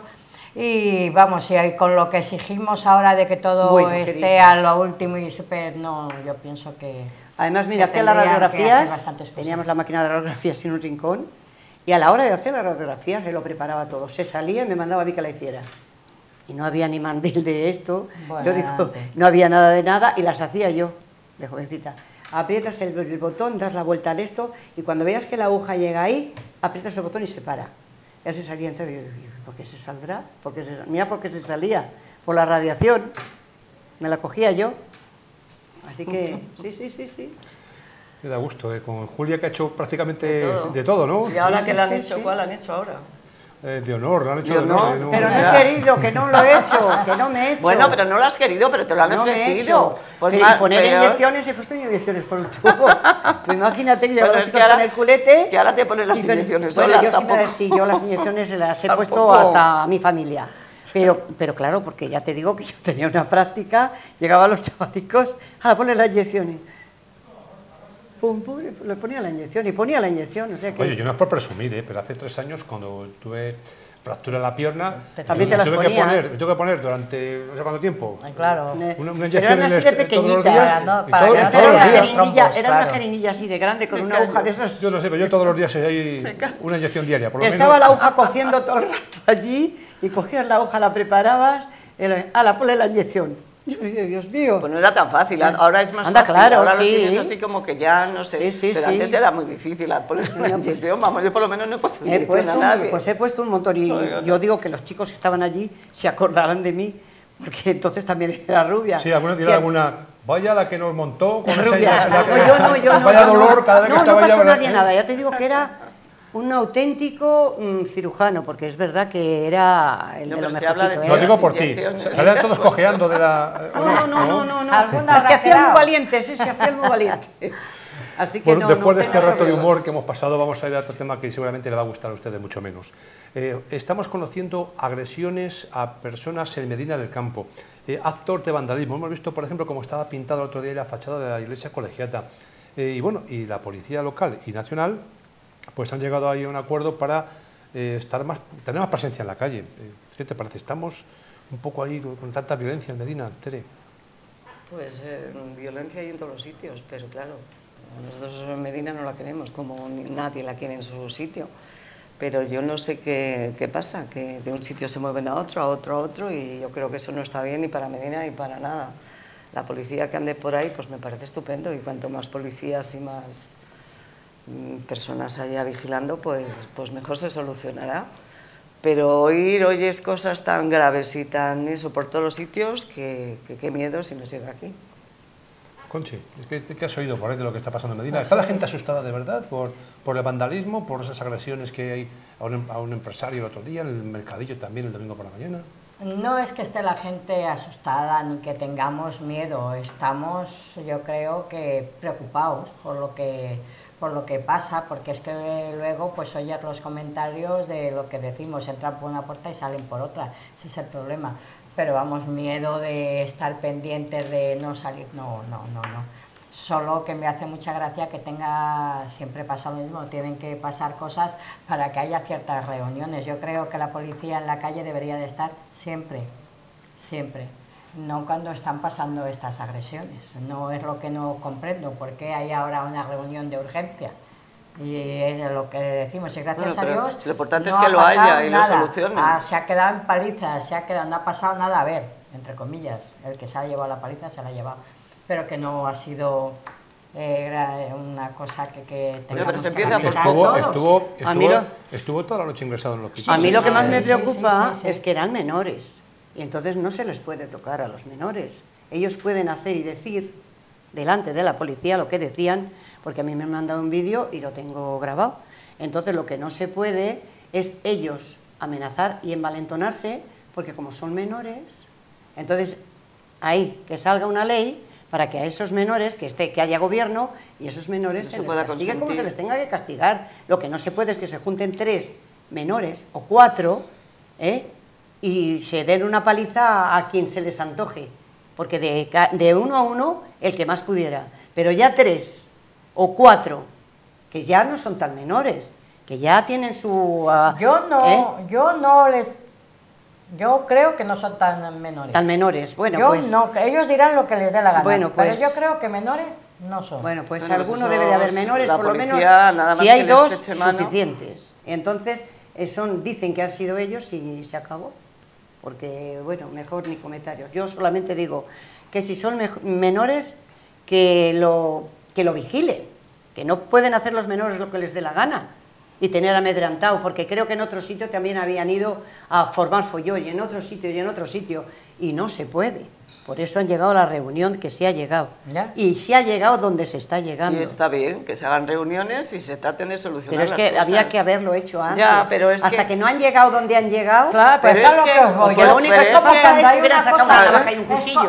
Y vamos, y con lo que exigimos ahora de que todo esté a lo último y súper, no, yo pienso que... Además, mira, hacía las radiografías, teníamos la máquina de radiografías sin un rincón, y a la hora de hacer las radiografías se lo preparaba todo. Se salía y me mandaba a mí que la hiciera. Y no había ni mandil de esto, yo digo, no había nada de nada, y las hacía yo, de jovencita. Aprietas el botón, das la vuelta al esto, y cuando veas que la aguja llega ahí, aprietas el botón y se para. Ya se salía entero y yo digo, ¿por qué se saldrá? Mira por qué se salía, por la radiación, me la cogía yo, así que sí. Me da gusto, con Julia que ha hecho prácticamente de todo, ¿no? Y ahora que la han hecho, ¿cuál han hecho ahora? De honor, lo han hecho de honor. No, pero no he querido, que no lo he hecho, que no me he hecho. Bueno, pero no lo has querido, pero te lo han ofrecido. Pues y poner inyecciones, he puesto inyecciones por un tubo. Tú imagínate que llevan los chicos con el culete. Que ahora te ponen las inyecciones solas, tampoco. Sí, yo las inyecciones las he puesto hasta a mi familia. Pero claro, porque ya te digo que yo tenía una práctica, llegaban los chavalicos a poner las inyecciones. Pum, le ponía la inyección y ponía la inyección, o sea que... Oye, yo no es por presumir, pero hace 3 años cuando tuve fractura en la pierna, también te las ponías. Me tuve que poner durante no sé cuánto tiempo. Claro. Una inyección así de pequeñita. Era una jerinilla así de grande con una aguja de esas. Yo no sé, pero yo todos los días hay una inyección diaria, por lo menos. Estaba la aguja cociendo todo el rato allí y cogías la hoja, la preparabas, ponle la inyección. Yo dije, Dios mío. Pues no era tan fácil, ahora es más fácil, claro, ahora lo tienes así como que ya, no sé, pero antes era muy difícil poner una inyección, vamos, yo por lo menos no he puesto inyección a nadie. Pues he puesto un montón y yo digo que los chicos que estaban allí se acordarán de mí, porque entonces también era rubia. Sí, alguna dirá alguna, vaya la que nos montó con esa rubia. Yo no, vaya dolor cada vez que estaba no pasó nadie nada, ya te digo que era un auténtico cirujano, porque es verdad que era el de lo mejor. Lo digo por ti, salían todos cojeando de la... No. Se hacían muy valientes, se hacían muy valientes. Así que después de este rato de humor que hemos pasado, vamos a ir a otro tema que seguramente le va a gustar a ustedes mucho menos. Estamos conociendo agresiones a personas en Medina del Campo, actos de vandalismo. Hemos visto, por ejemplo, cómo estaba pintado el otro día la fachada de la iglesia colegiata. Y bueno, y la policía local y nacional pues han llegado ahí a un acuerdo para tener más presencia en la calle. ¿Qué te parece? ¿Estamos un poco ahí con tanta violencia en Medina, Tere? Pues violencia hay en todos los sitios, pero claro, nosotros en Medina no la queremos, como nadie la quiere en su sitio. Pero yo no sé qué pasa, que de un sitio se mueven a otro, y yo creo que eso no está bien ni para Medina ni para nada. La policía que ande por ahí, pues me parece estupendo, y cuanto más policías y más personas allá vigilando, pues mejor se solucionará. Pero oyes cosas tan graves y tan eso por todos los sitios, que qué miedo si nos llega aquí. Conchi, ¿qué has oído por ahí de lo que está pasando en Medina? ¿Está la gente asustada de verdad por el vandalismo, por esas agresiones que hay a un empresario el otro día, en el mercadillo también el domingo por la mañana? No es que esté la gente asustada ni que tengamos miedo, estamos, yo creo que preocupados por lo que pasa, porque es que luego pues oyes los comentarios de lo que decimos, entran por una puerta y salen por otra, ese es el problema. Pero vamos, miedo de estar pendientes de no salir, no. Solo que me hace mucha gracia que siempre pasa lo mismo, tienen que pasar cosas para que haya ciertas reuniones. Yo creo que la policía en la calle debería de estar siempre, no cuando están pasando estas agresiones. No es lo que no comprendo, ¿por qué hay ahora una reunión de urgencia? Y es lo que decimos, y gracias a Dios lo importante no es que lo haya y lo nada. solucionen. Se ha quedado en paliza, no ha pasado nada, a ver, entre comillas, el que se ha llevado la paliza se la ha llevado, pero que no ha sido una cosa que tengamos pero se que empieza todos. Estuvo toda la noche ingresado en el hospital. A mí lo que más me preocupa es que eran menores, y entonces no se les puede tocar a los menores. Ellos pueden hacer y decir delante de la policía lo que decían, porque a mí me han mandado un vídeo y lo tengo grabado. Entonces lo que no se puede es ellos amenazar y envalentonarse, porque como son menores, entonces ahí que salga una ley para que a esos menores, que haya gobierno, y esos menores se les castigue como se les tenga que castigar. Lo que no se puede es que se junten 3 menores o 4, y se den una paliza a quien se les antoje, porque de uno a uno el que más pudiera, pero ya 3 o 4, que ya no son tan menores, que ya tienen su... Yo creo que no son tan menores. Tan menores, bueno, ellos dirán lo que les dé la gana, bueno, pues, pero yo creo que menores no son. Bueno, pues alguno debe de haber menores, por lo menos, si hay 2, suficientes. Entonces, dicen que han sido ellos y se acabó. Porque, bueno, mejor ni comentarios. Yo solamente digo que si son menores, que lo vigilen, que no pueden hacer los menores lo que les dé la gana y tener amedrantado, porque creo que en otro sitio también habían ido a formar follón, y en otro sitio, y no se puede. Por eso han llegado a la reunión que se ha llegado. ¿Ya? Y se ha llegado donde se está llegando. Y está bien, que se hagan reuniones y se traten de solucionar las cosas. Pero es que había que haberlo hecho antes. Ya, pero es hasta que no han llegado donde han llegado. Claro, pero eso es lo que os voy. Lo único es como cuando hay una cosa y un cuchillo.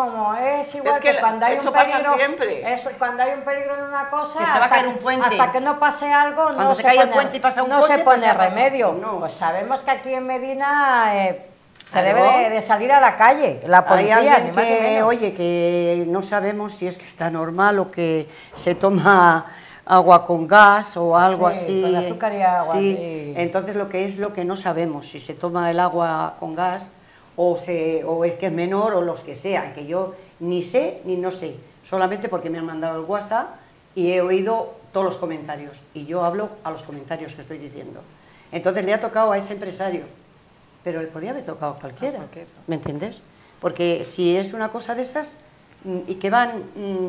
Es igual que cuando hay un peligro. Cuando hay un peligro en una cosa, que se va a caer un puente. Hasta que no pase algo, cuando se cae el puente y pasa un coche, no se pone remedio. Pues sabemos que aquí en Medina se debe de salir a la calle, la policía. Hay alguien que, oye, que no sabemos si es que está normal o que se toma agua con gas o algo así. Con azúcar y agua. Sí. Entonces lo que no sabemos, si se toma el agua con gas o es que es menor o los que sean, que yo ni sé ni no sé, solamente porque me han mandado el WhatsApp y he oído todos los comentarios y yo hablo a los comentarios que estoy diciendo. Entonces le ha tocado a ese empresario, pero le podía haber tocado a cualquiera, ¿me entiendes? Porque si es una cosa de esas y que van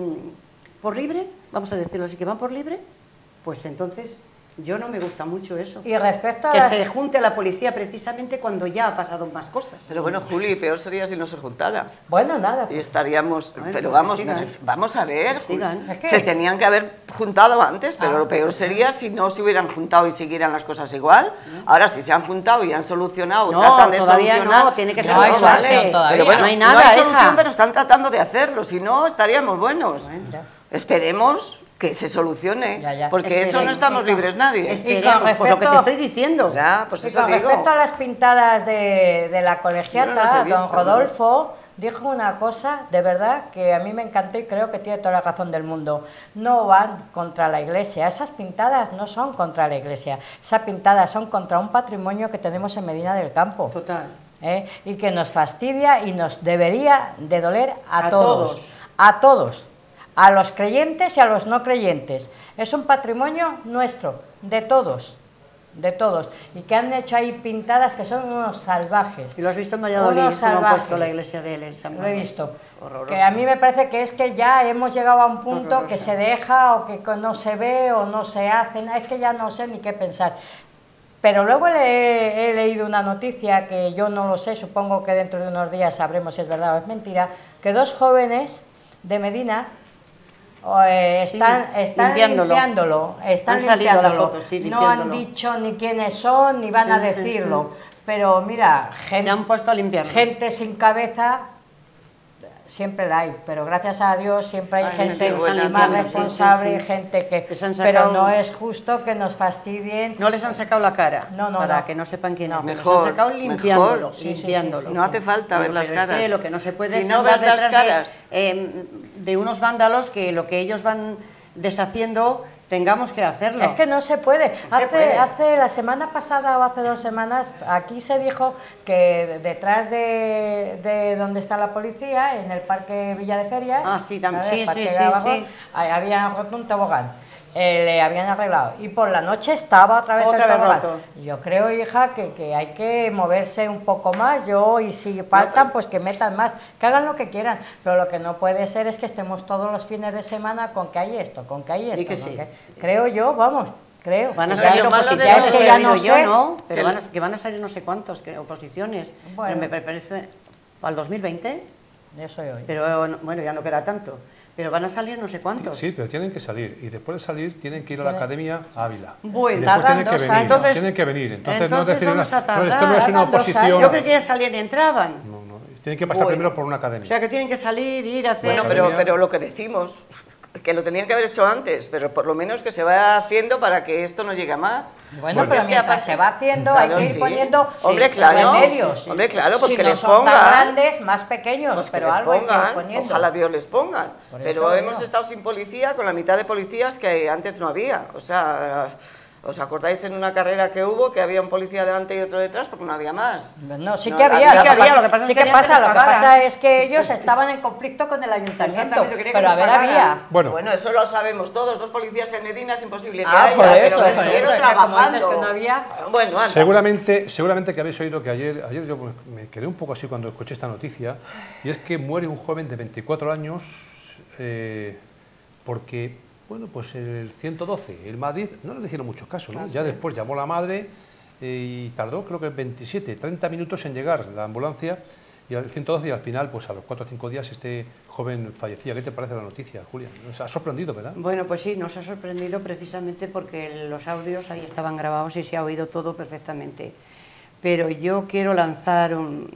por libre, vamos a decirlo así, que van por libre, pues entonces yo no me gusta mucho eso. Y respecto a que se junte la policía precisamente cuando ya ha pasado más cosas. Pero bueno, Juli, peor sería si no se juntara. Bueno, nada. Y estaríamos... Bueno, pero pues vamos a ver, es que se tenían que haber juntado antes, pero lo peor sería si no se hubieran juntado y siguieran las cosas igual. Ahora, si se han juntado y han solucionado, tratan de solucionar... No, tiene que ser hay solución todavía. Pero bueno, no hay nada, no hay solución, pero están tratando de hacerlo, si no estaríamos buenos. Bueno, esperemos que se solucione, porque eso no estamos libres nadie. Esperemos, por lo que te estoy diciendo. Ya, pues eso digo. Respecto a las pintadas de la colegiata, don Rodolfo dijo una cosa, de verdad, que a mí me encantó y creo que tiene toda la razón del mundo. No van contra la Iglesia, esas pintadas no son contra la Iglesia, esas pintadas son contra un patrimonio que tenemos en Medina del Campo. Total. Y que nos fastidia y nos debería de doler a todos. A todos. A los creyentes y a los no creyentes. Es un patrimonio nuestro, de todos, y que han hecho ahí pintadas que son unos salvajes. ¿Y lo has visto en Valladolid, cómo han puesto la iglesia de él en San Manuel? Lo he visto. Horroroso. Que a mí me parece que es que ya hemos llegado a un punto horroroso, que se deja o que no se ve o no se hace, es que ya no sé ni qué pensar. Pero luego he leído una noticia que yo no lo sé, supongo que dentro de unos días sabremos si es verdad o es mentira, que 2 jóvenes de Medina están limpiándolo. No han dicho ni quiénes son, ni van a decirlo. Pero mira, se han puesto a limpiarlo. Gente sin cabeza siempre la hay, pero gracias a Dios siempre hay gente más responsable, gente que... Pero no es justo que nos fastidien. No les han sacado la cara, para que no sepan quién es. Mejor, les han sacado limpiándolo. No hace falta ver las caras. Es que lo que no se puede es no ver las caras de unos vándalos que lo que ellos van deshaciendo tengamos que hacerlo. Es que no se puede. Hace la semana pasada o hace 2 semanas, aquí se dijo que detrás de donde está la policía, en el Parque Villa de Feria, habían roto un tobogán. Le habían arreglado y por la noche estaba otra vez el tobogán. Yo creo, hija, que hay que moverse un poco más, y si faltan, pues que metan más, que hagan lo que quieran, pero lo que no puede ser es que estemos todos los fines de semana con que hay esto, con que hay esto, creo yo, vamos. Creo. Van a salir oposiciones, es que ya no sé, ¿no? Pero van a salir no sé cuántos oposiciones. Bueno. Me parece, ¿al 2020? Eso hoy. Pero bueno, ya no queda tanto. Pero van a salir no sé cuántos. Sí, pero tienen que salir. Y después de salir tienen que ir a la Academia Ávila. Bueno, tienen que venir. Entonces no decir esto no es una oposición. Yo creo que ya salían y entraban. No. Tienen que pasar primero por una academia. O sea que tienen que salir, ir a hacer... Bueno, pero lo que decimos, que lo tenían que haber hecho antes, pero por lo menos que se vaya haciendo para que esto no llegue a más. Bueno, pero mientras se va haciendo, hay que ir poniendo remedios. Hombre, claro, pues si que no les son pongan. Tan grandes, más pequeños, pues pero les algo pongan, hay que ir poniendo. Ojalá Dios les pongan. Pero hemos estado sin policía, con la mitad de policías que antes no había. O sea, ¿os acordáis en una carrera que hubo que había un policía delante y otro detrás porque no había más? No, sí que había. Lo que pasa es que ellos estaban en conflicto con el ayuntamiento, pero a ver, había. Bueno, eso lo sabemos todos. 2 policías en Medina es imposible que por haya, eso, pero trabajando. Que no había. Bueno, seguramente que habéis oído que ayer yo me quedé un poco así cuando escuché esta noticia, y es que muere un joven de 24 años porque... Bueno, pues el 112, el Madrid, no le hicieron muchos casos, ¿no? Ya después llamó la madre y tardó creo que 30 minutos en llegar la ambulancia y al 112 y al final, pues a los 4 o 5 días este joven fallecía. ¿Qué te parece la noticia, Julia? Nos ha sorprendido, ¿verdad? Bueno, pues sí, nos ha sorprendido precisamente porque los audios ahí estaban grabados y se ha oído todo perfectamente. Pero yo quiero lanzar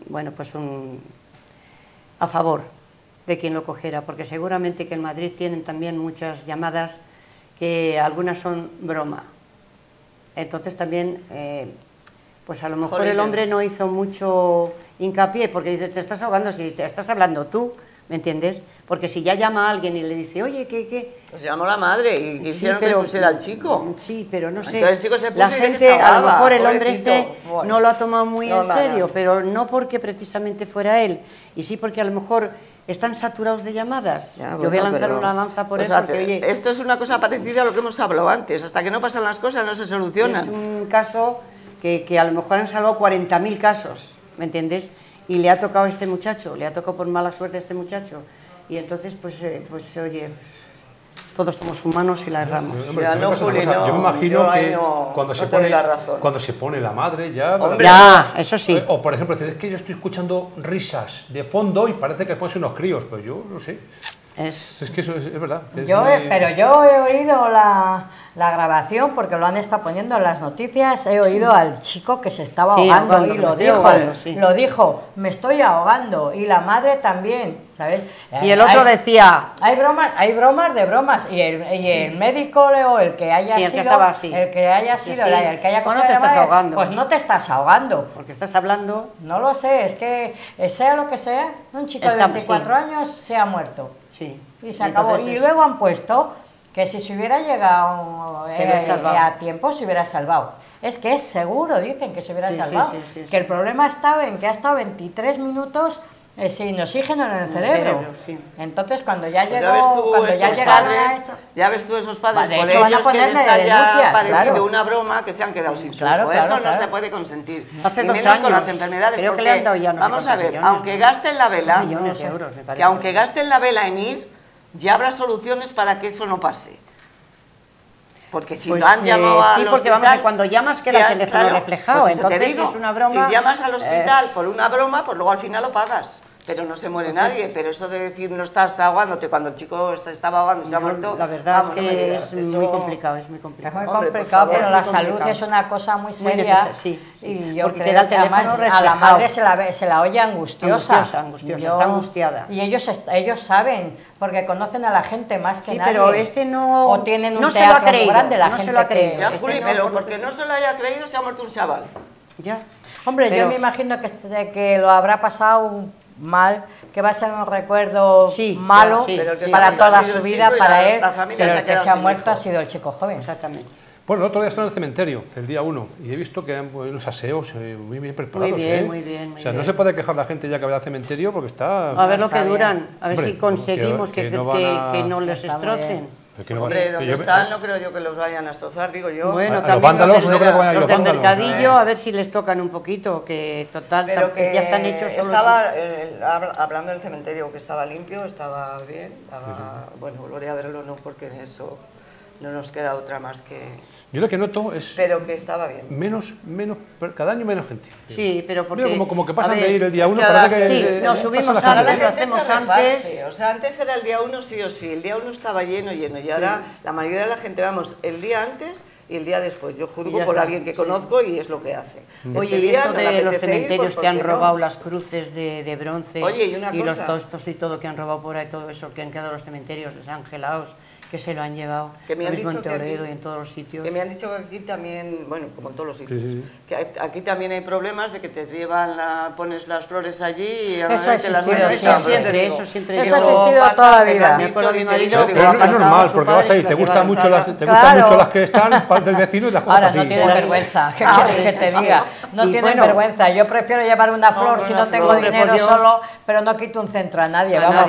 a favor de quien lo cogiera, porque seguramente que en Madrid tienen también muchas llamadas que algunas son broma. Entonces también, pues a lo mejor el hombre no hizo mucho hincapié, porque dice, te estás ahogando, si te estás hablando tú, ¿me entiendes? Porque si ya llama a alguien y le dice, oye, ¿qué? Pues llamó la madre y quisieron que pusiera al chico. Sí, pero no sé. Entonces el chico se puso la gente, a lo mejor el hombre no lo ha tomado muy en serio, pero no porque precisamente fuera él, y sí porque a lo mejor están saturados de llamadas. Yo voy a lanzar una lanza por él porque, oye... Esto es una cosa parecida a lo que hemos hablado antes. Hasta que no pasan las cosas no se solucionan. Es un caso que a lo mejor han salvado 40.000 casos, ¿me entiendes? Y le ha tocado a este muchacho, le ha tocado por mala suerte a este muchacho. Y entonces, pues oye, todos somos humanos y la erramos. Yo me imagino que cuando se pone la madre ya... Ya, eso sí. O por ejemplo, es que yo estoy escuchando risas de fondo y parece que pueden ser unos críos, pues yo no sé. Es que eso es verdad. Pero yo he oído la grabación porque lo han estado poniendo en las noticias. He oído al chico que se estaba ahogando y lo dijo, me estoy ahogando, y la madre también, ¿sabes? Y el otro decía... Hay bromas de bromas, y el médico o el que haya sido, el que haya no te estás ahogando. Pues no te estás ahogando. Porque estás hablando... No lo sé, es que sea lo que sea, un chico de 24 años se ha muerto. Sí. Y se acabó. Y luego han puesto que si se hubiera llegado a tiempo se hubiera salvado. Es que es seguro, dicen que se hubiera salvado. Que el problema estaba en que ha estado 23 minutos sin oxígeno en el cerebro. Entonces cuando ya llegó, ya ves tú esos padres, de hecho, van a ponerle que les haya parecido una broma, que se han quedado sin su hijo. Eso no se puede consentir. Hace y 2 menos años, con las enfermedades. Creo que le han dado ya vamos a ver, aunque gasten la vela, millones de euros, me parece. Que aunque gasten la vela en ir, ya habrá soluciones para que eso no pase. Porque si lo han llamado al hospital... porque vamos, cuando llamas queda el teléfono reflejado, pues entonces te digo, es una broma... Si llamas al hospital por una broma, pues luego al final lo pagas. Pero no se muere nadie, pero eso de decir no estás ahogándote cuando el chico estaba ahogando y se ha muerto... La verdad es que es muy complicado, es muy complicado. Es muy complicado, pero la salud es una cosa muy seria. Y yo creo que además a la madre se la oye angustiosa. Angustiosa, está angustiada. Y ellos saben, porque conocen a la gente más que nadie. Pero este no... O tienen un teatro muy grande, la gente que... Ya, Juli, pero porque no se lo haya creído se ha muerto un chaval. Ya. Hombre, yo me imagino que lo habrá pasado mal, que va a ser un recuerdo malo para toda su vida, para él, pero el que se ha muerto ha sido el chico joven. Exactamente. Bueno, el otro día estoy en el cementerio, el día 1, y he visto que hay unos aseos muy bien preparados. Muy bien. O sea, no se puede quejar la gente ya que va al cementerio porque está... A ver lo que duran, a ver si conseguimos que no les destrocen. Hombre, donde están no creo yo que los vayan a destrozar, digo yo. Bueno, los vándalos no creo que vayan a ir los del mercadillo, a ver si les tocan un poquito, que total, que ya están hechos solo. Estaba, hablando del cementerio, que estaba limpio, estaba bien, bueno, volveré a verlo, no, porque en eso no nos queda otra más que... Yo lo que noto es... Pero que estaba bien. Menos, cada año menos gente. Sí, pero porque... Mira, como que pasan de ir el día 1, parece que... Sí, nos subimos antes, lo hacemos antes. O sea, antes era el día 1 sí o sí, el día 1 estaba lleno, y ahora la mayoría de la gente vamos el día antes y el día después. Yo juzgo por alguien que conozco y es lo que hace. Oye, y esto de los cementerios que han robado las cruces de bronce y los tostos y todo que han robado por ahí, todo eso que han quedado en los cementerios, los angelados, que se lo han llevado, que me han dicho en Toledo y en todos los sitios. Que me han dicho que aquí también, bueno, como en todos los sitios, que aquí también hay problemas de que te llevan, pones las flores allí y eso ha existido siempre. Eso ha existido toda la vida. Me acuerdo de mi marido. Pero es normal, porque vas ahí, te gustan mucho las que están del vecino y las ahora no tienen vergüenza, ¿qué quieres que te diga? No tienen vergüenza. Yo prefiero llevar una flor si no tengo dinero solo, pero no quito un centro a nadie. Vamos,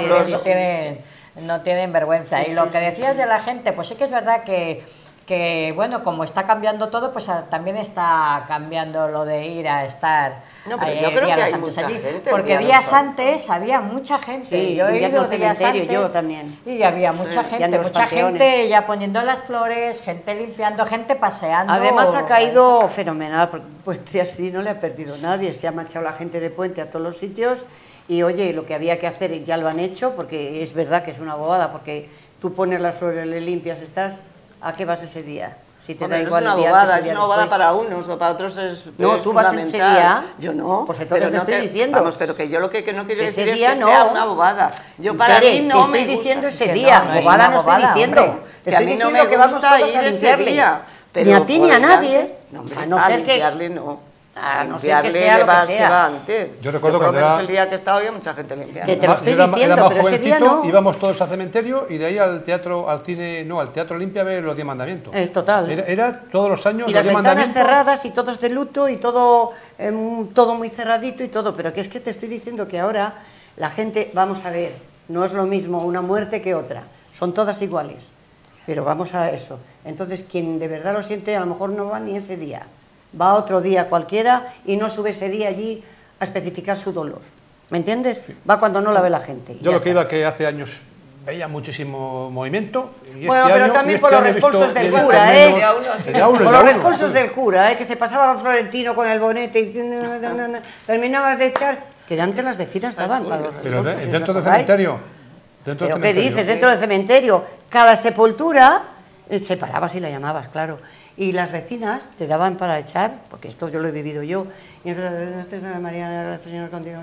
no tienen vergüenza. Y lo que decías de la gente, pues sí que es verdad que bueno, como está cambiando todo, pues también está cambiando lo de ir a estar yo creo que hay mucha gente, porque días antes había mucha gente, yo he ido días antes, yo también, y había mucha gente ya poniendo las flores, gente limpiando, gente paseando. Además ha caído fenomenal, porque Puente así no le ha perdido nadie, se ha marchado la gente de Puente a todos los sitios. Y oye, lo que había que hacer ya lo han hecho, porque es verdad que es una bobada, porque tú pones las flores, le limpias, ¿a qué vas ese día? Si te da igual es una bobada, es una bobada para unos, para otros es no, tú vas ese día. Yo no. Pues entonces te estoy diciendo. Vamos, pero que yo lo que no quiero decir es que sea una bobada. Yo para mí no me estoy diciendo ese día, bobada no estoy diciendo. Que a mí no me gusta ir ese día. Ni a ti ni a nadie, a no ser que... A no ser que sea lo que sea. Antes. Yo recuerdo cuando era... el día que estaba había mucha gente limpiando. Que te lo estoy diciendo, pero ese día no. Íbamos todos al cementerio y de ahí al teatro, al cine, no, al Teatro Olimpia a ver los 10 mandamientos. Total. Era todos los años y los 10 mandamientos. Y las ventanas cerradas y todos de luto y todo muy cerradito y todo. Pero que es que te estoy diciendo que ahora la gente, vamos a ver, no es lo mismo una muerte que otra. Son todas iguales. Pero vamos a eso. Entonces, quien de verdad lo siente, a lo mejor no va ni ese día. Va otro día cualquiera y no sube ese día allí a especificar su dolor. ¿Me entiendes? Sí. Va cuando no la ve la gente. Yo lo que iba que hace años veía muchísimo movimiento. Y bueno, pero también por los responsos del cura, Por los responsos del cura, que se pasaba don Florentino con el bonete y terminabas de echar, que antes las vecinas daban para los responsos. Pero dentro del cementerio. ¿Pero qué dices? Dentro del cementerio. Cada sepultura se paraba si la llamabas, claro. Y las vecinas te daban para echar, porque esto yo lo he vivido yo, y María, Señor contigo,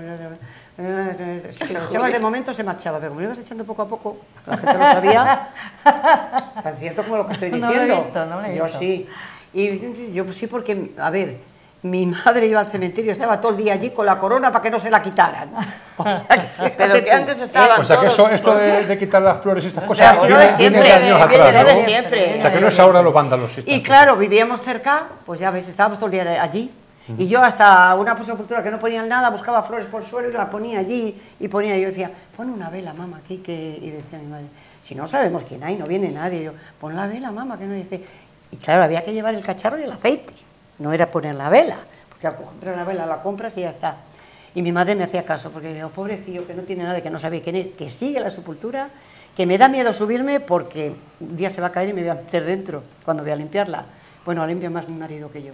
si lo echabas de momento se marchaba, pero como lo ibas echando poco a poco, la gente lo sabía, tan cierto como lo que estoy diciendo. No lo he visto, no lo he visto. Yo sí, y yo sí porque, a ver, mi madre iba al cementerio, estaba todo el día allí con la corona para que no se la quitaran. O sea, pero que antes estaban o sea, que todos, esto de quitar las flores y estas cosas viene de años atrás, ¿no? Siempre. O sea, que no es ahora los vándalos. Y claro, vivíamos cerca, pues ya ves, estábamos todo el día allí. Y yo hasta una sepultura que no ponían nada, buscaba flores por el suelo y la ponía allí. Y yo decía, pon una vela, mamá, aquí. Y decía mi madre, si no sabemos quién hay, no viene nadie. Y yo, pon la vela, mamá, que no dice. Y claro, había que llevar el cacharro y el aceite. No era poner la vela, porque al comprar la vela la compras y ya está. Y mi madre me hacía caso, porque digo, pobrecillo, que no tiene nada, que no sabe quién es, que sigue la sepultura, que me da miedo subirme porque un día se va a caer y me voy a meter dentro cuando voy a limpiarla. Bueno, limpia más mi marido que yo.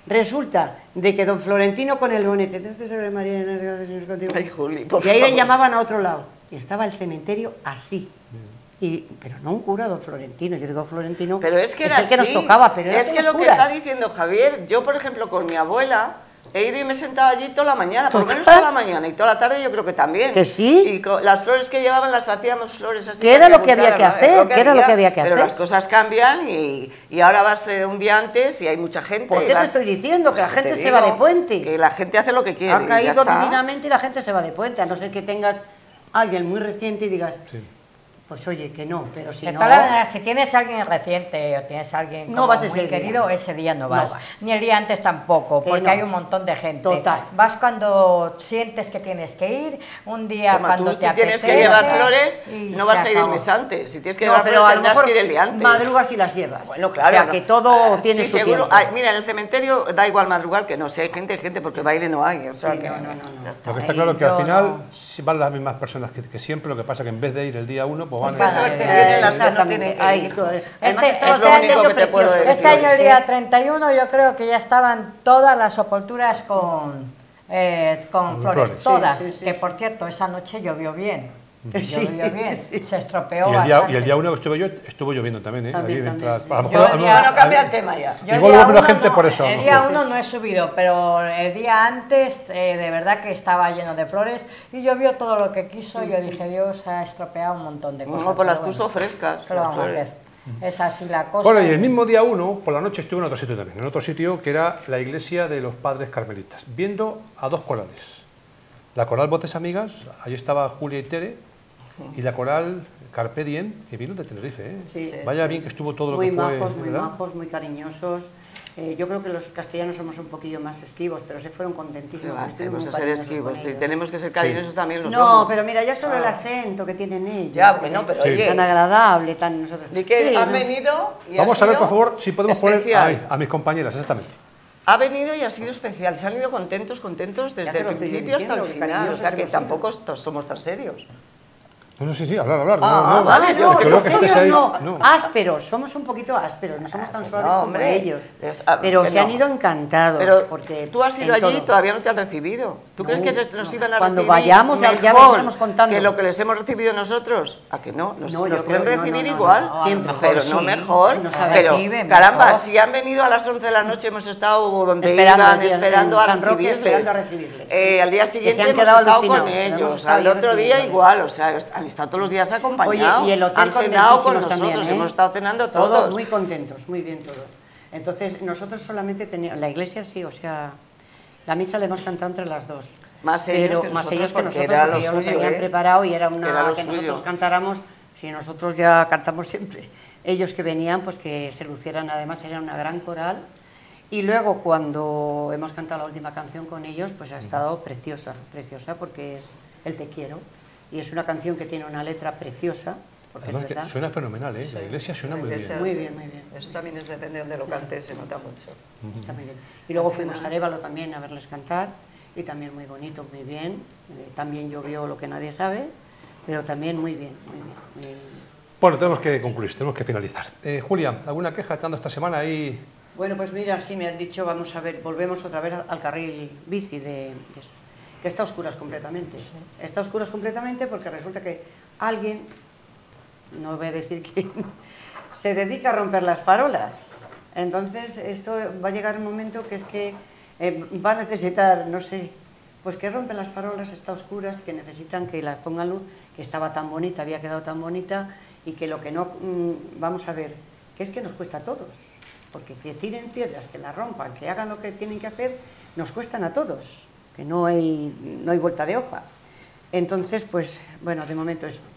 Resulta de que don Florentino con el bonete, "Este se ve María Inés, gracias Señor contigo". Ay, Juli, por Y ahí le favor. llamaban a otro lado. Y estaba el cementerio así. Pero no un cura, don Florentino. Yo digo Florentino, Pero es que era el que nos así. tocaba, pero era es que con los lo que curas. está diciendo Javier, yo por ejemplo con mi abuela he ido y me he sentado allí toda la mañana, por lo menos Total. toda la mañana y toda la tarde yo creo que también. ¿Que sí? Y las flores que llevaban las hacíamos flores así. ¿Qué era para lo que había que juntar, ¿no? hacer? Es lo ¿Qué era lo que había que Pero hacer? las cosas cambian y ahora vas un día antes y hay mucha gente. ¿Por y qué te vas- estoy diciendo? Que la Pues gente te se va de digo, puente. Que la gente hace lo que quiere. Ha y ya caído está. divinamente y la gente se va de puente, a no ser que tengas a alguien muy reciente y digas, Sí. pues oye, que no, pero si De no... todas maneras, si tienes a alguien reciente o tienes a alguien No como vas muy ese día. querido, ese día no No vas. vas. Ni el día antes tampoco, Que porque no. hay un montón de gente. Total. Vas cuando sientes que tienes que ir, un día Toma, cuando tú, te si tienes apetece. que llevar flores, y no se vas a ir el acabó. mes antes. Si tienes que No, llevar pero flores, a lo tendrás mejor que ir el día antes. madrugas y las llevas. Bueno, claro. O sea, que todo tiene sí, su seguro. tiempo. Ay, mira, en el cementerio da igual madrugar que no. Si hay gente, porque baile no hay. O sea, Sí, que no. ya está. Lo que está claro es que al yo final no. sí van las mismas personas que siempre, lo que pasa que en vez de ir el día 1, pues van Qué el- suerte Eh, tienen las que no exactamente. tienen que Ahí, ir. tú, Este, además, este es lo año, único que te puedo decir. este año, el ¿eh? día 31, yo creo que ya estaban todas las sepulturas con flores, flores. todas. Sí, sí, sí, que sí. por cierto, esa noche llovió bien. Sí, Llovió bien, sí. se estropeó y el bastante. día 1 que estuve yo, estuvo lloviendo también, ¿eh? También, Allí también, mientras- sí. a lo Yo mejor- el día- Bueno, cambia el tema ya. Yo el Igual día hubo menos uno gente no- por eso, a lo El día mejor. 1 no he subido, pero el día antes de verdad que estaba lleno de flores y llovió todo lo que quiso. Yo dije, Dios ha estropeado un montón de cosas. No, pues las pero puso bueno, frescas. ¿qué lo las vamos a flores. hacer? Es así la cosa. Bueno, y el mismo día 1, por la noche, estuve en otro sitio también, en otro sitio que era la iglesia de los padres carmelitas, viendo a dos corales. La coral Voces Amigas, allí estaba Julia y Tere, y la coral Carpe Diem, que vino de Tenerife, ¿eh? Sí. Vaya bien que estuvo todo lo Muy que fue, majos, muy ¿verdad? majos, muy cariñosos. Yo creo que los castellanos somos un poquillo más esquivos, pero se fueron Sí, contentísimos. va, estuvimos tenemos muy que ser cariñosos esquivos. con Si ellos. tenemos que ser cariñosos también los No, somos. pero mira, ya solo el acento que tienen ellos. Ya, bueno, pero Sí. oye. Tan agradable, tan nosotros. Di que Sí, han ¿no? venido y Vamos ha a ver, sido por favor, si podemos especial. poner a mis compañeras, exactamente. Ha venido y ha sido especial. Se han ido contentos desde te el lo estoy principio hasta el diciendo, que final. O cariñosos sea que hemos tampoco somos tan serios. No, sí, hablar. Ah, vale, es no, que pero veo que estés serios ahí. no, ásperos, somos un poquito ásperos, no somos tan suaves no, como hombre, ellos. ah, Pero que se han no. ido encantados. Pero porque tú has ido en allí y todo. todavía no te han recibido. ¿Tú No, crees que nos no. iban a Cuando recibir vayamos, ya mejor iremos contando. que lo que les hemos recibido nosotros? ¿A que no? Nos, No, yo nos pueden creo- no, recibir no, no, igual. no, siempre. Pero Sí, no mejor. nos Pero reciben caramba, mejor. si han venido a las 11 de la noche, hemos estado donde Esperando iban, allí en esperando a San Roque, recibirles. esperando a recibirles. Al día Que se siguiente han hemos quedado estado con alucinados, pero hemos ellos. estado Al otro día recibiéndoles. igual. O sea, han estado todos los días acompañados. Oye, y el hotel han cenado con contentísimos nosotros. también, ¿eh? Hemos estado cenando Todos todos. muy contentos, muy bien todo. Entonces, nosotros solamente teníamos, la iglesia sí, o sea, la misa la hemos cantado entre las dos. Más ellos Pero que más nosotros, ellos que porque nosotros, era porque lo ellos lo suyo, tenían ¿eh? preparado y era una Era lo que suyo. nosotros cantáramos, si nosotros ya cantamos siempre. Ellos que venían, pues que se lucieran, además era una gran coral. Y luego cuando hemos cantado la última canción con ellos, pues ha estado preciosa, preciosa, porque es El Te Quiero. Y es una canción que tiene una letra preciosa, porque Además es que verdad. suena fenomenal, ¿eh? La iglesia suena muy bien. Muy bien, muy bien. Eso también es, depende de donde lo cantes, se nota mucho. Está muy bien. Y luego Así fuimos nada. a Arévalo también a verles cantar, y también muy bonito, muy bien. También llovió lo que nadie sabe, pero también muy bien, muy bien. Muy bien. Bueno, tenemos que concluir, tenemos que finalizar. Julia, ¿alguna queja estando esta semana ahí? Bueno, pues mira, sí me han dicho, vamos a ver, volvemos otra vez al carril bici de eso, que está a oscuras completamente. Está a oscuras completamente porque resulta que alguien, no voy a decir quién, se dedica a romper las farolas. Entonces, esto va a llegar un momento que es que va a necesitar, no sé, pues que rompen las farolas, está a oscuras, que necesitan que las pongan luz, que estaba tan bonita, había quedado tan bonita, y que lo que no, vamos a ver, que es que nos cuesta a todos. Porque que tiren piedras, que las rompan, que hagan lo que tienen que hacer, nos cuestan a todos, que no hay vuelta de hoja. Entonces, pues, bueno, de momento eso.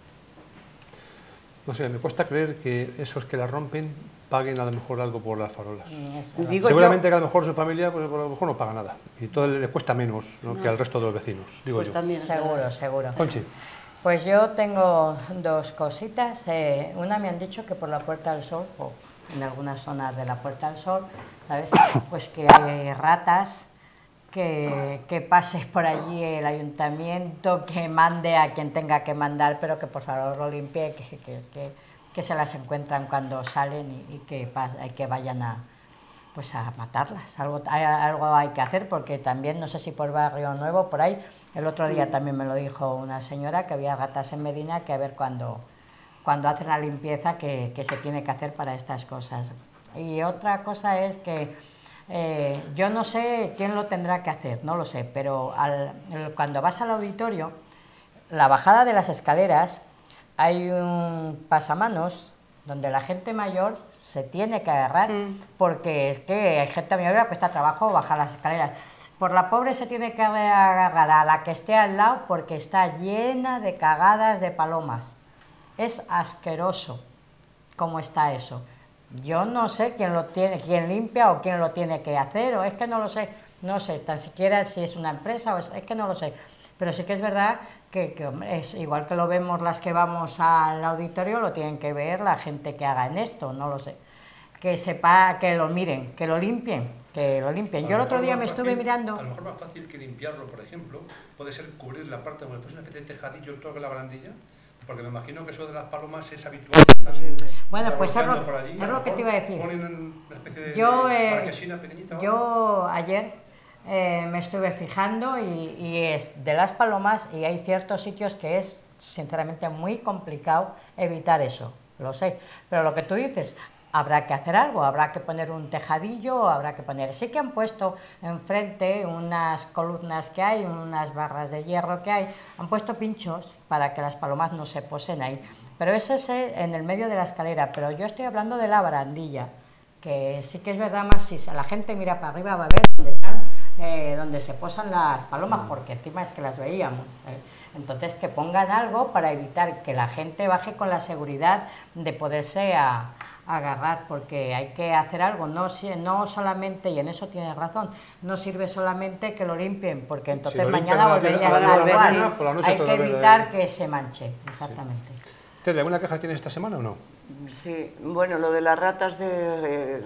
No sé, me cuesta creer que esos que la rompen paguen a lo mejor algo por las farolas. Digo Seguramente yo, que a lo mejor su familia pues, a lo mejor no paga nada y todo le cuesta menos, ¿no? que al resto de los vecinos, digo pues yo. también. Seguro, seguro. Conchi, Pues yo tengo dos cositas. Una me han dicho que por la Puerta del Sol, o en algunas zonas de la Puerta del Sol, ¿sabes? Pues que hay ratas, que pase por allí el ayuntamiento, que mande a quien tenga que mandar, pero que por favor lo limpie, que se las encuentran cuando salen y que vayan a pues a matarlas. Algo hay que hacer, porque también, no sé si por Barrio Nuevo, por ahí, el otro día también me lo dijo una señora, que había ratas en Medina, que a ver cuando hacen la limpieza que se tiene que hacer para estas cosas. Y otra cosa es que yo no sé quién lo tendrá que hacer, no lo sé, pero cuando vas al auditorio, la bajada de las escaleras, hay un pasamanos donde la gente mayor se tiene que agarrar, porque es que hay gente mayor que cuesta trabajo bajar las escaleras. Por la pobre se tiene que agarrar a la que esté al lado, porque está llena de cagadas de palomas. Es asqueroso cómo está eso. Yo no sé quién limpia o quién lo tiene que hacer, o es que no lo sé, tan siquiera si es una empresa, o es que no lo sé. Pero sí que es verdad que es igual que lo vemos las que vamos al auditorio, lo tienen que ver la gente que haga en esto, no lo sé. Que sepa, que lo miren, que lo limpien, Yo el otro día me estuve mirando... A lo mejor más fácil que limpiarlo, por ejemplo, puede ser cubrir la parte donde es una especie de tejadillo toda la barandilla, porque me imagino que eso de las palomas es habitual. Bueno, pues es lo que te iba a decir. Ponen una especie de marquesina pequeñita. Yo ayer... me estuve fijando y es de las palomas, y hay ciertos sitios que es sinceramente muy complicado evitar eso, lo sé, pero lo que tú dices, habrá que hacer algo, habrá que poner un tejadillo, sí que han puesto enfrente unas columnas que hay, unas barras de hierro que hay, han puesto pinchos para que las palomas no se posen ahí, pero ese es en el medio de la escalera, pero yo estoy hablando de la barandilla, que sí que es verdad, más si la gente mira para arriba va a ver dónde están, donde se posan las palomas, porque encima es que las veíamos. Entonces, que pongan algo para evitar que la gente baje con la seguridad de poderse agarrar, porque hay que hacer algo, no solamente, y en eso tienes razón, no sirve solamente que lo limpien, porque entonces si mañana volvería a estar igual. Hay que evitar que se manche, exactamente. Sí. ¿Alguna queja tienes esta semana o no? Sí, bueno, lo de las ratas de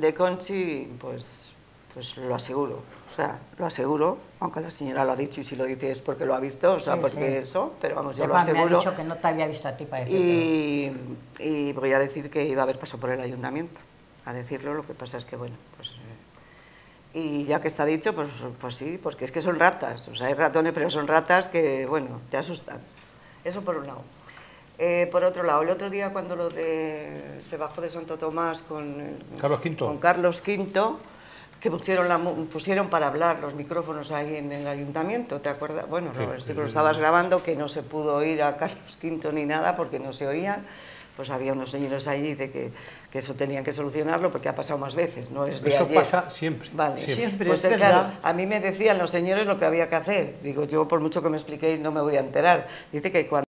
Conchi, pues lo aseguro, lo aseguro, aunque la señora lo ha dicho, y si lo dice es porque lo ha visto, porque eso, pero vamos, yo lo aseguro. Me ha dicho que no te había visto a ti para decirlo. Y voy a decir que iba a haber pasado por el ayuntamiento, a decirlo, lo que pasa es que, bueno, pues... y ya que está dicho, pues sí, porque es que son ratas, hay ratones, pero son ratas que, bueno, te asustan. Eso por un lado. Por otro lado, el otro día cuando se bajó de Santo Tomás con Carlos V, que pusieron para hablar los micrófonos ahí en el ayuntamiento, ¿te acuerdas? Bueno, sí, lo estabas grabando, que no se pudo oír a Carlos V ni nada porque no se oían, pues había unos señores allí de que eso tenían que solucionarlo porque ha pasado más veces, no es de eso ayer. Pasa siempre. Vale, siempre, pues es claro, verdad. a mí me decían los señores lo que había que hacer, digo, yo por mucho que me expliquéis no me voy a enterar, dice que cuando